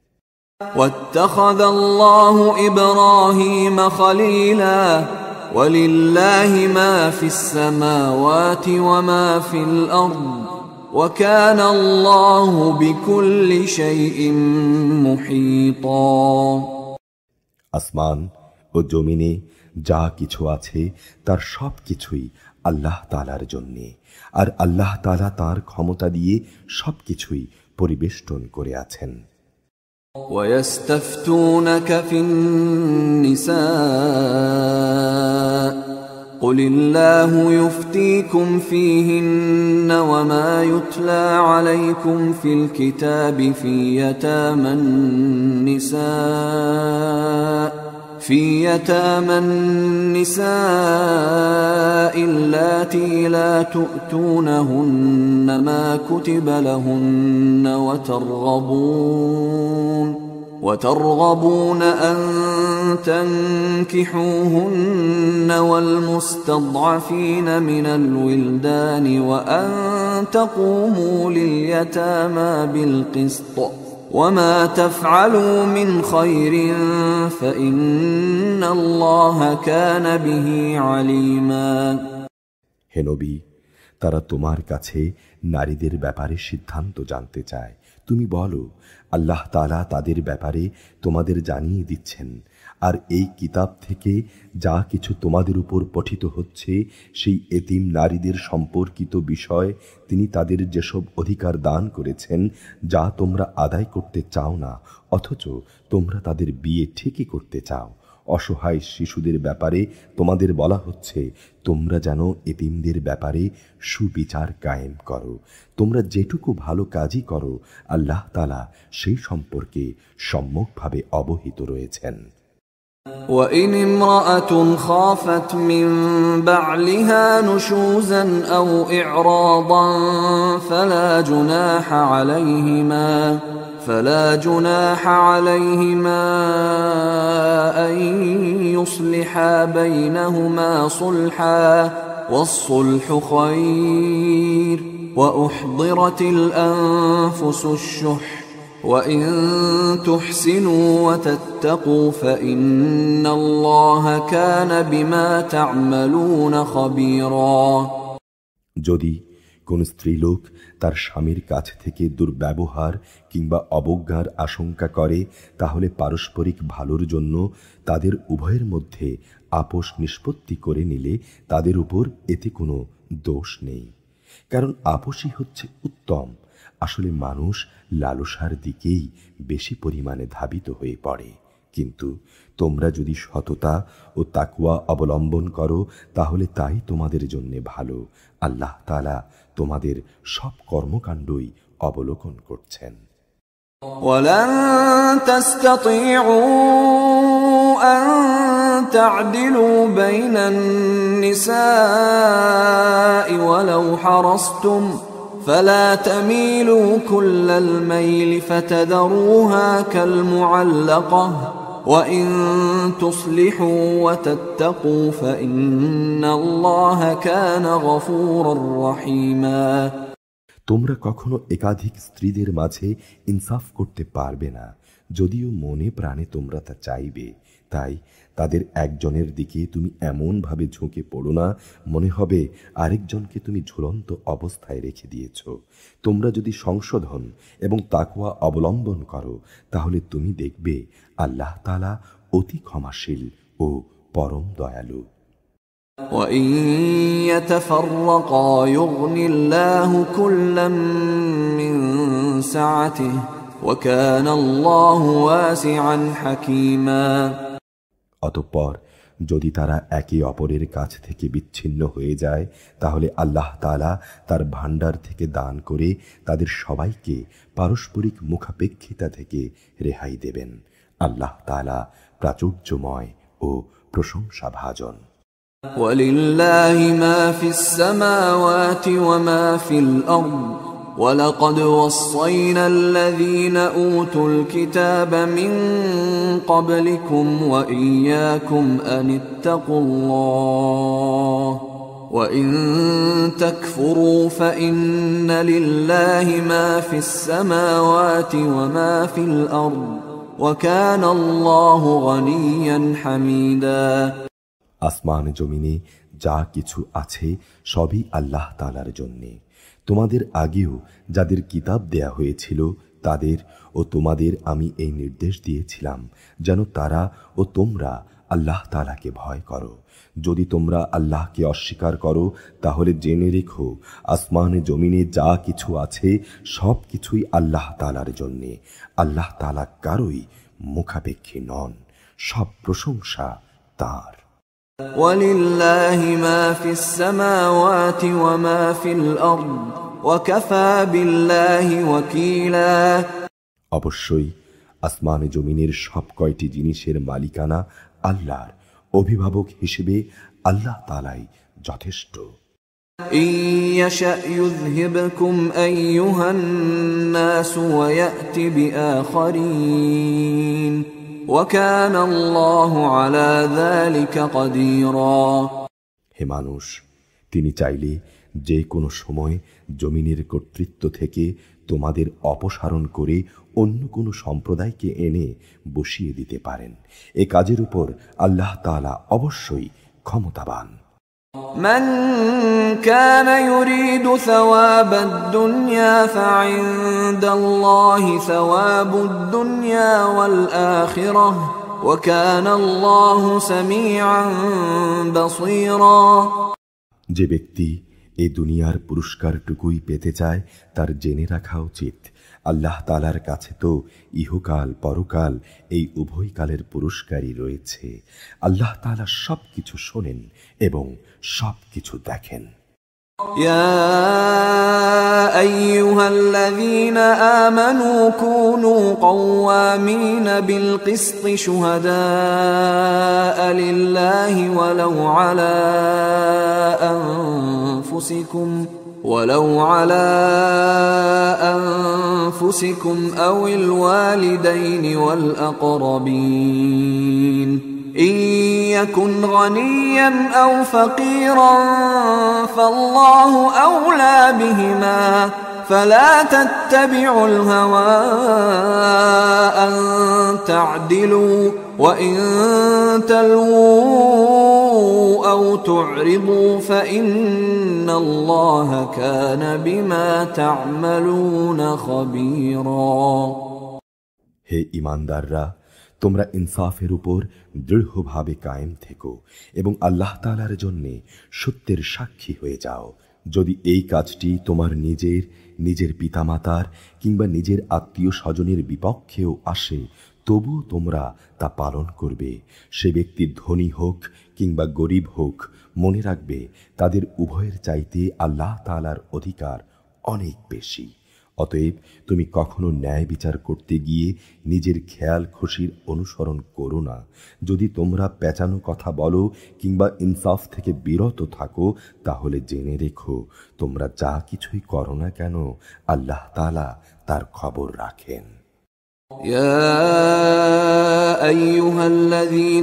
واتخذ الله إبراهيم خليلا ولله ما في السماوات وما في الأرض وكان الله بكل شيء محيطا। আসমান ও জমিনে যা কিছু আছে তার সব কিছুই আল্লাহ তাআলার জন্যে, আর আল্লাহ তাআলা তার ক্ষমতা দিয়ে সব কিছুই পরিবেষ্টন করে আছেন। ويستفتونك في النساء قل الله يفتيكم فيهن وما يتلى عليكم في الكتاب في يتامى النساء اللاتي لا تؤتونهن ما كتب لهن وترغبون أن تنكحوهن والمستضعفين من الولدان وأن تقوموا لليتامى بالقسط وما تفعلوا من خير فإن الله كان به عليما। হে নবী, তারা তোমার কাছে নারীদের ব্যাপারে সিদ্ধান্ত জানতে চায়। তুমি বলো, আল্লাহ তাআলা তাদের ব্যাপারে তোমাদের জানিয়ে দিচ্ছেন, আর এই কিতাব থেকে যা কিছু তোমাদের উপর পঠিত হচ্ছে সেই এতিম নারীদের সম্পর্কিত বিষয় তিনি তাদের যেসব অধিকার দান করেছেন যা তোমরা আদায় করতে চাও না, অথচ তোমরা তাদের বিয়ে ঠিকই করতে চাও। অসহায় শিশুদের ব্যাপারে তোমাদের বলা হচ্ছে তোমরা যেন এতিমদের ব্যাপারে সুবিচার কায়েম করো। তোমরা যেটুকু ভালো কাজই করো আল্লাহ তাআলা সেই সম্পর্কে সম্যকভাবে অবহিত রয়েছেন। وإن امرأة خافت من بعلها نشوزا أو إعراضا فلا جناح عليهما أن يصلحا بينهما صلحا والصلح خير وأحضرت الأنفس الشح وإن تحسنوا وتتقوا فإن الله كان بما تعملون خبيرا। যদি কোন স্ত্রীলোক তার স্বামীর কাছ থেকে দুর্ব্যবহার কিংবা অবজ্ঞার আশঙ্কা করে, তাহলে পারস্পরিক ভালোর জন্য তাদের উভয়ের মধ্যে আপোষ নিষ্পত্তি করে নিলে তাদের উপর এতে কোনো দোষ নেই, কারণ আপোষই হচ্ছে উত্তম। আসলে মানুষ লালসার দিকেই বেশি পরিমাণে ধাবিত হয়ে পড়ে, কিন্তু তোমরা যদি সততা ও তাকওয়া অবলম্বন করো তাহলে তাই তোমাদের জন্য ভালো। আল্লাহ তাআলা তোমাদের সব কর্মকাণ্ডই অবলোকন করছেন। ওয়ালান তাসতাতিউ আন তা'দিলু বাইনান নিসাই ওয়ালাউ হারাসতুম فلا تميلوا كل الميل فتذروها كالمعلقة وإن تصلحوا وتتقوا فإن الله كان غفورا رحيما। তোমরা কখনো একাধিক স্ত্রীদের মাঝে ইনসাফ করতে পারবে না, যদিও মনে প্রাণে তোমরা তা চাইবে। তাই তাদের একজনের দিকে তুমি এমনভাবে ঝুঁকে পড়ো না মনে হবে আরেকজনকে তুমি ঝুলন্ত অবস্থায় রেখে দিয়েছ। তোমরা যদি সংশোধন এবং তাকওয়া অবলম্বন করো তাহলে তুমি দেখবে আল্লাহ তাআলা অতি ক্ষমাশীল ও পরম দয়ালু। وَإِن يَتَفَرَّقَا يُغْنِ اللَّهُ كُلًّا مِّن سَعَتِهِ وَكَانَ اللَّهُ وَاسِعًا حَكِيمًا। অতঃপর যদি তারা একে অপরের কাছ থেকে বিচ্ছিন্ন হয়ে যায়, তাহলে আল্লাহ তাআলা তার ভাণ্ডার থেকে দান করে তাদের সবাইকে পারস্পরিক মুখাপেক্ষিতা থেকে রেহাই দেবেন। আল্লাহ তাআলা প্রাচুর্যময় ও প্রশংসাভাজন। ওয়ালিল্লাহি মা ফিস সামাওয়াতি ওয়া মা ফিল আরদ ولقد وصينا الذين أوتوا الكتاب من قبلكم وإياكم أن اتقوا الله وإن تكفروا فإن لله ما في السماوات وما في الأرض وكان الله غنيا حميدا। আসমান জমিনে যা কিছু আছে সবই আল্লাহ তাআলার জন্যে। তোমাদের আগেও যাদের কিতাব দেয়া হয়েছিল তাদের ও তোমাদের আমি এই নির্দেশ দিয়েছিলাম যেন তারা ও তোমরা আল্লাহ তাআলাকে ভয় করো। যদি তোমরা আল্লাহকে অস্বীকার করো তাহলে জেনে রেখো আসমানে জমিনে যা কিছু আছে সব কিছুই আল্লাহ তাআলার জন্যে। আল্লাহ তাআলা কারোই মুখাপেক্ষী নন, সব প্রশংসা তাঁর। ওয়ালিল্লাহি মা ফিস সামাওয়াতি ওয়া মা ফিল আরদ ওয়া কাফা বিল্লাহি ওয়াকিলা। অবশ্যই আসমান জমিনের সব কয়টি জিনিসের মালিকানা আল্লাহর, অভিভাবক হিসেবে আল্লাহ তাআলাই যথেষ্ট। ইন ইয়াশা ইউযহিবকুম আইয়ুহান নাস ওয়া ইয়াতি বিআখারিন ওয়া কানা আল্লাহু আলা যালিকা কাদিরা। হে মানুষ, তিনি চাইলে যে কোনো সময় জমিনের কর্তৃত্ব থেকে তোমাদের অপসারণ করে অন্য কোনো সম্প্রদায়কে এনে বসিয়ে দিতে পারেন। এ কাজের উপর আল্লাহ তাআলা অবশ্যই ক্ষমতাবান। মান কানা ইউরিদু সাওয়াবাদ দুনিয়া ফাইনদাল্লাহি সাওয়াবুদ দুনিয়া ওয়াল আখিরাহ ওয়া কানা আল্লাহু সামিআন বাসীরা। যে ব্যক্তি এই দুনিয়ার পুরস্কারটুকুই পেতে চায় তার জেনে রাখা উচিত আল্লাহ তাআলার কাছে তো ইহকাল পরকাল এই উভয় কালের পুরস্কারই রয়েছে। আল্লাহ তাআলা সবকিছু শোনেন এবং সবকিছু দেখেন। ইয়া আইয়ুহাল্লাযীনা আমানু কুনু কওয়ামিনা বিল কিসতি শুহাদাআ লিল্লাহি ওয়ালাউ আলা আনফুসিকুম أو الوالدين والأقربين إن يكن غنيا أو فقيرا فالله أولى بهما فلا تتبعوا الهوى أن تعدلوا وإن تلووا أو تعرضوا فإن الله كان بما تعملون خبيرا। হে ঈমানদাররা, তোমরা ইনসাফের উপর দৃঢ়ভাবে কায়েম থেকো এবং আল্লাহ তাআলার জন্যে সত্যের সাক্ষী হয়ে যাও। যদি এই কাজটি তোমার নিজের পিতামাতার কিংবা নিজের আত্মীয় স্বজনের বিপক্ষেও আসে তবুও তোমরা তা পালন করবে। সে ব্যক্তি ধনী হোক কিংবা গরিব হোক, মনে রাখবে তাদের উভয়ের চাইতে আল্লাহ তাআলার অধিকার অনেক বেশি। অতএব তুমি কখনো ন্যায় বিচার করতে গিয়ে নিজের খেয়াল খুশির অনুসরণ করো না। যদি তোমরা পেঁচানো কথা বলো কিংবা ইনসাফ থেকে বিরত থাকো তাহলে জেনে রেখো তোমরা যা কিছুই করো না কেন আল্লাহ তাআলা তার খবর রাখেন। يا أيها الذين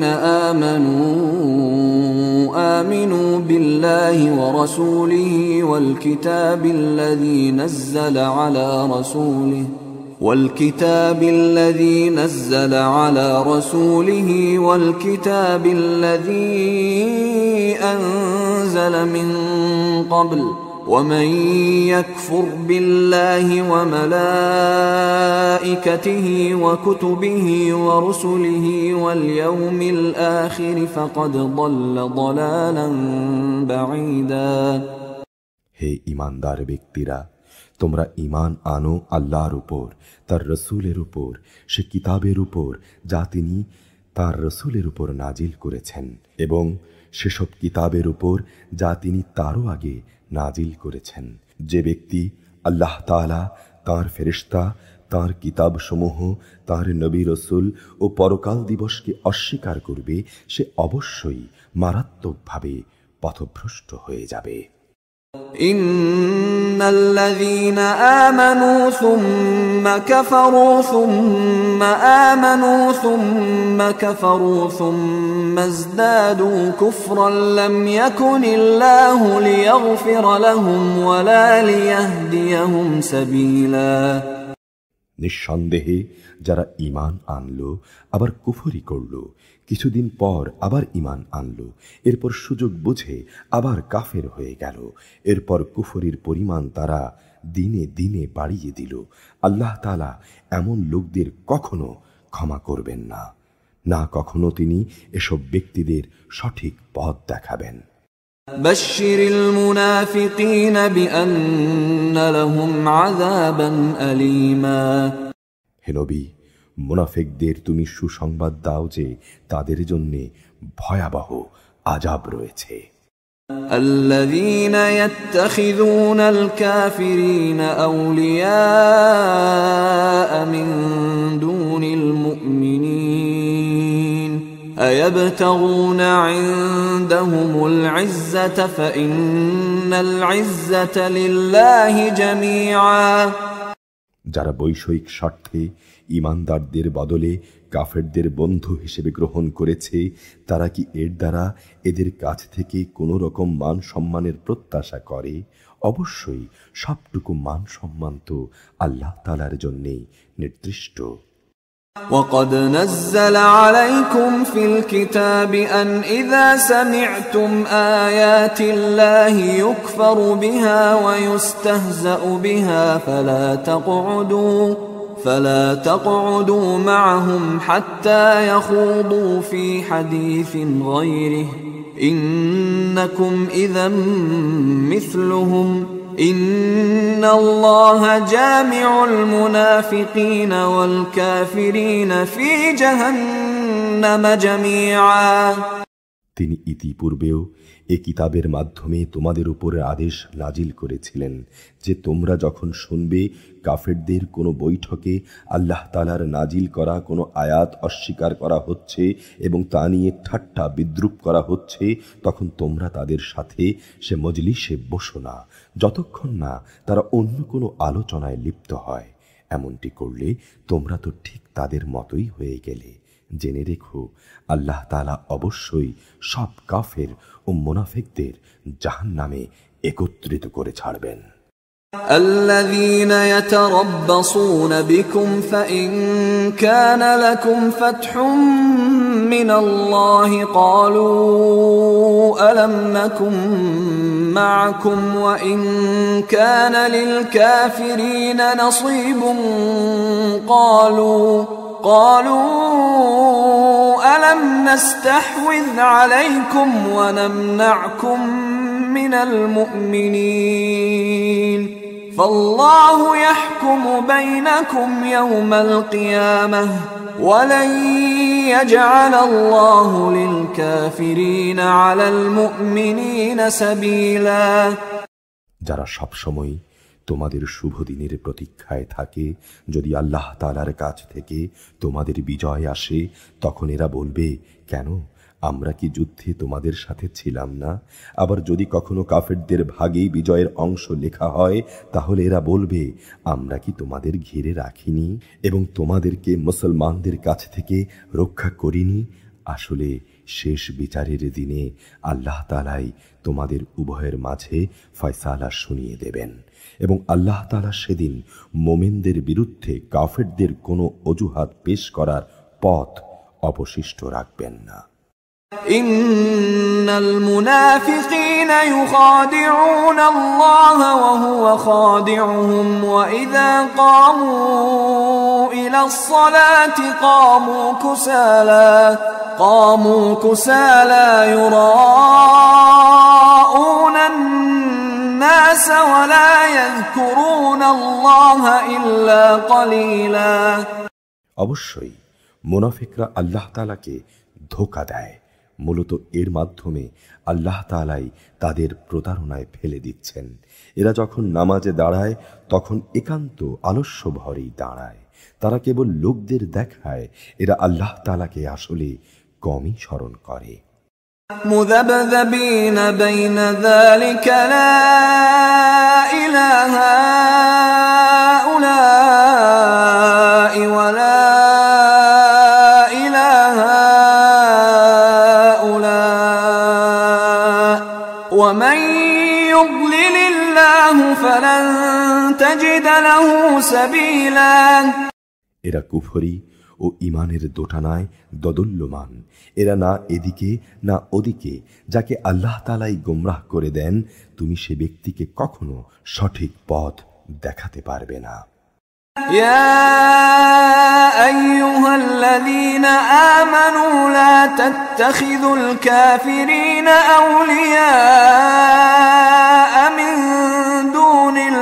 آمنوا بالله ورسوله والكتاب الذي نزل على رسوله والكتاب الذي أنزل من قبل ومن يكفر بالله وملائكته وكتبه ورسله واليوم الآخر فقد ضل ضلالا بعيدا। হে ঈমানদার ব্যক্তিরা, তোমরা ঈমান আনো আল্লাহর উপর, তার রসুলের উপর, সে কিতাবের উপর যা তিনি তার রসূলের উপর নাজিল করেছেন এবং সেসব কিতাবের উপর যা তিনি তারও আগে নাজিল করেছেন। যে ব্যক্তি আল্লাহ তাআলা, তাঁর ফেরেশতা, তাঁর কিতাবসমূহ, তাঁর নবী রসূল ও পরকাল দিবসকে অস্বীকার করবে, সে অবশ্যই মারাত্মকভাবে পথভ্রষ্ট হয়ে যাবে। ইন্নাল্লাযীনা আমানু সুম্মা কাফারু সুম্মা আমানু সুম্মা কাফারু সুম্মা ইজদাদু কুফরান লাম ইয়াকুনিল্লাহু লিয়াগফিরা লাহুম ওয়ালা লিয়াহদিয়াহুম সাবিলা। নিঃসন্দেহে যারা ঈমান আনলো আবার কুফরি করলো, কিছুদিন পর আবার ঈমান আনলো, এরপর সুযোগ বুঝে আবার কাফের হয়ে গেল, এরপর কুফরির পরিমাণ তারা দিনে দিনে বাড়িয়ে দিল, আল্লাহ তাআলা এমন লোকদের কখনো ক্ষমা করবেন না, না কখনো তিনি এসব ব্যক্তিদের সঠিক পথ দেখাবেন। বাশশিরিল মুনাফিকিনা বিআন্না লাহুম আযাবান আলীমা। হে নবী, মুনাফিকদের তুমি সুসংবাদ দাও যে তাদের জন্য ভয়াবহ আযাব রয়েছে। الذين يتخذون الكافرين أولياء من دون المؤمنين أيبتغون عندهم العزة فإن العزة لله جميعا। যারা বৈষয়িক স্বার্থে ঈমানদারদের বদলে কাফেরদের বন্ধু হিসেবে গ্রহণ করেছে, তারা কি এর দ্বারা এদের কাছ থেকে কোনো রকম মান সম্মানের প্রত্যাশা করে? অবশ্যই সবটুকু মান সম্মান তো আল্লাহ তাআলার জন্যেই নির্দিষ্ট। وقد نزل عليكم في الكتاب أن إذا سمعتم آيات الله يكفر بها ويستهزأ بها فلا تقعدوا معهم حتى يخوضوا في حديث غيره إنكم إذا مثلهم إن الله جامع المنافقين والكافرين في جهنم جميعا। তিনি ইতিপূর্বেও এ কিতাবের মাধ্যমে তোমাদের উপরে আদেশ নাজিল করেছিলেন যে তোমরা যখন শুনবে কাফেরদের কোনো বৈঠকে আল্লাহ তাআলার নাজিল করা কোনো আয়াত অস্বীকার করা হচ্ছে এবং তা নিয়ে ঠাট্টা বিদ্রূপ করা হচ্ছে, তখন তোমরা তাদের সাথে সে মজলিসে বসো না যতক্ষণ না তারা অন্য কোনো আলোচনায় লিপ্ত হয়। এমনটি করলে তোমরা তো ঠিক তাদের মতোই হয়ে গেলে। জেনে রেখো, আল্লাহ তাআলা অবশ্যই সব কাফের ও মুনাফিকদের জাহান্নামে একত্রিত করে ছাড়বেন। الذين يتربصون بكم فإن كان لكم فتح من الله قالوا ألم نكن معكم وإن كان للكافرين نصيب قالوا ألم نستحوذ عليكم ونمنعكم من المؤمنين فالله يحكم بينكم يوم القيامة ولن يجعل الله للكافرين على المؤمنين سبيلا। যারা সবসময় তোমাদের শুভ দিনের প্রতীক্ষায় থাকে, যদি আল্লাহ তাআলার কাছ থেকে তোমাদের বিজয় আসে, তখন এরা বলবে, কেন আমরা কি যুদ্ধে তোমাদের সাথে ছিলাম না? আবার যদি কখনো কাফেরদের ভাগে বিজয়ের অংশ লেখা হয়, তাহলে এরা বলবে, আমরা কি তোমাদের ঘিরে রাখিনি এবং তোমাদেরকে মুসলমানদের কাছ থেকে রক্ষা করিনি? আসলে শেষ বিচারের দিনে আল্লাহ তাআলাই তোমাদের উভয়ের মাঝে ফয়সালা শুনিয়ে দেবেন এবং আল্লাহ তাআলা সেদিন মুমিনদের বিরুদ্ধে কাফেরদের কোনো অজুহাত পেশ করার পথ অবশিষ্ট রাখবেন না। ইন্নাল মুনাফিকিনা ইউখাদিউনা আল্লাহ ওয়া হুয়া খাদিউহুম ওয়া ইযা কামু ইলাস সালাতি কামু কুসালা يراءون الناس ولا يذكرون الله إلا قليلا। অবশ্যই মুনাফিকরা আল্লাহ তাআলাকে ধোঁকা দেয়। মূলত এর মাধ্যমে আল্লাহ তাআলাই তাদের প্রতারণায় ফেলে দিচ্ছেন। এরা যখন নামাজে দাঁড়ায় তখন একান্ত আলস্য ভরেই দাঁড়ায়। তারা কেবল লোকদের দেখায় এরা আল্লাহ তাআলাকে আসলে কমই স্মরণ করে। মুযাবযাবিন বাইনা যালিকা লা ইলাহা উলাই ওয়া লা ইলাহা উলা ওয়া মান ইউদ্লিলিল্লাহু ফালান তাজিদা লাহু সাবিলা। এরা কুফরি ও ঈমানের দোটানায় দোদুল্যমান। এরা না এদিকে না ওদিকে। যাকে আল্লাহ তাআলাই গোমরাহ করে দেন তুমি সে ব্যক্তিকে কখনো সঠিক পথ দেখাতে পারবে না। ইয়া আইয়ুহাল্লাযীনা আমানু লা তাত্তাখিযুল কাফিরিনা আউলিয়া মিন দুনিল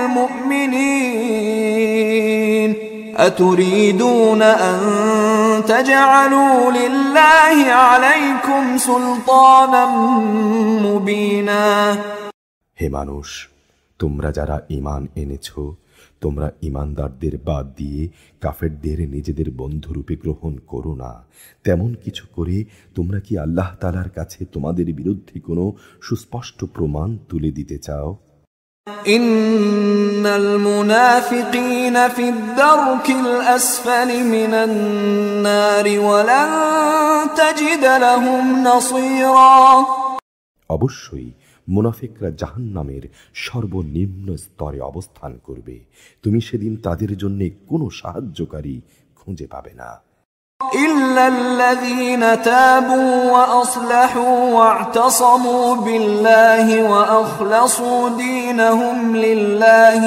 মুমিনিন আতুরিদুনা আন তাজআলু লিল্লাহি আলাইকুম সুলতানাম মুবিনা। হে মানুষ, তোমরা যারা ঈমান এনেছো তোমরা ঈমানদারদের বাদ দিয়ে কাফেরদের নিজেদের বন্ধুরূপে গ্রহণ করো না। তেমন কিছু করে তোমরা কি আল্লাহ তাআলার কাছে তোমাদের বিরুদ্ধে কোনো সুস্পষ্ট প্রমাণ তুলে দিতে চাও? ইন্নাল মুনাফিকিনা ফিদ দারকিল আসফালি মিনান নারি ওয়া লান তাজিদ লাহুম নাসীরা। অবশ্যই মুনাফিকরা জাহান্নামের সর্বনিম্ন স্তরে অবস্থান করবে। তুমি সেদিন তাদের জন্য কোনো সাহায্যকারী খুঁজে পাবে না। ইল্লাল্লাযীনা তাবু ওয়া আসলাহু ওয়া ই'তাসামু বিল্লাহি ওয়া আখলাসু দীনাহুম লিল্লাহি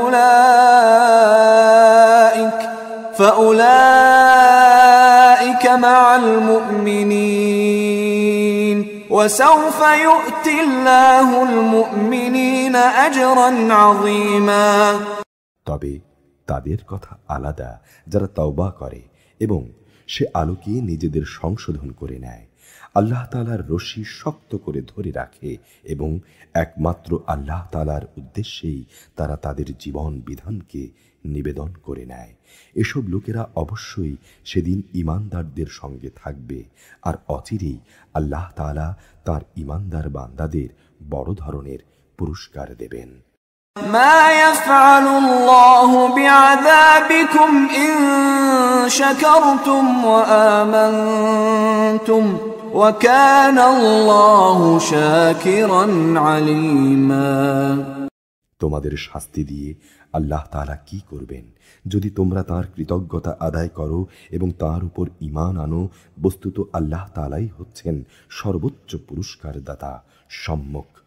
ফাউলাইকা মা'আল মুমিনিন وسوف يؤتي الله المؤمنين أجرا عظيما। তবে তাদের কথা আলাদা যারা তওবা করে এবং সে আলোকে নিজেদের সংশোধন করে নেয়, আল্লাহ তাআলার রশি শক্ত করে ধরে রাখে এবং একমাত্র আল্লাহ তাআলার উদ্দেশ্যেই তারা তাদের জীবন বিধানকে নিবেদন করে নেয়। এসব লোকেরা অবশ্যই সেদিন ঈমানদারদের সঙ্গে থাকবে আর অচিরেই আল্লাহ তাআলা তার ঈমানদার বান্দাদের বড় ধরনের পুরস্কার দেবেন। মা ইয়াফআলুল্লাহু বিআযাবিকুম ইন শাকারতুম ওয়া আমানতুম ওয়া কানাল্লাহু শাকিরান আলীমা। তোমাদের শাস্তি দিয়ে আল্লাহ তাআলা কি করবেন যদি তোমরা তার কৃতজ্ঞতা আদায় করো এবং তার উপর ঈমান আনো। বস্তুত আল্লাহ তাআলাই হচ্ছেন সর্বোচ্চ পুরস্কার দাতা, সম্যক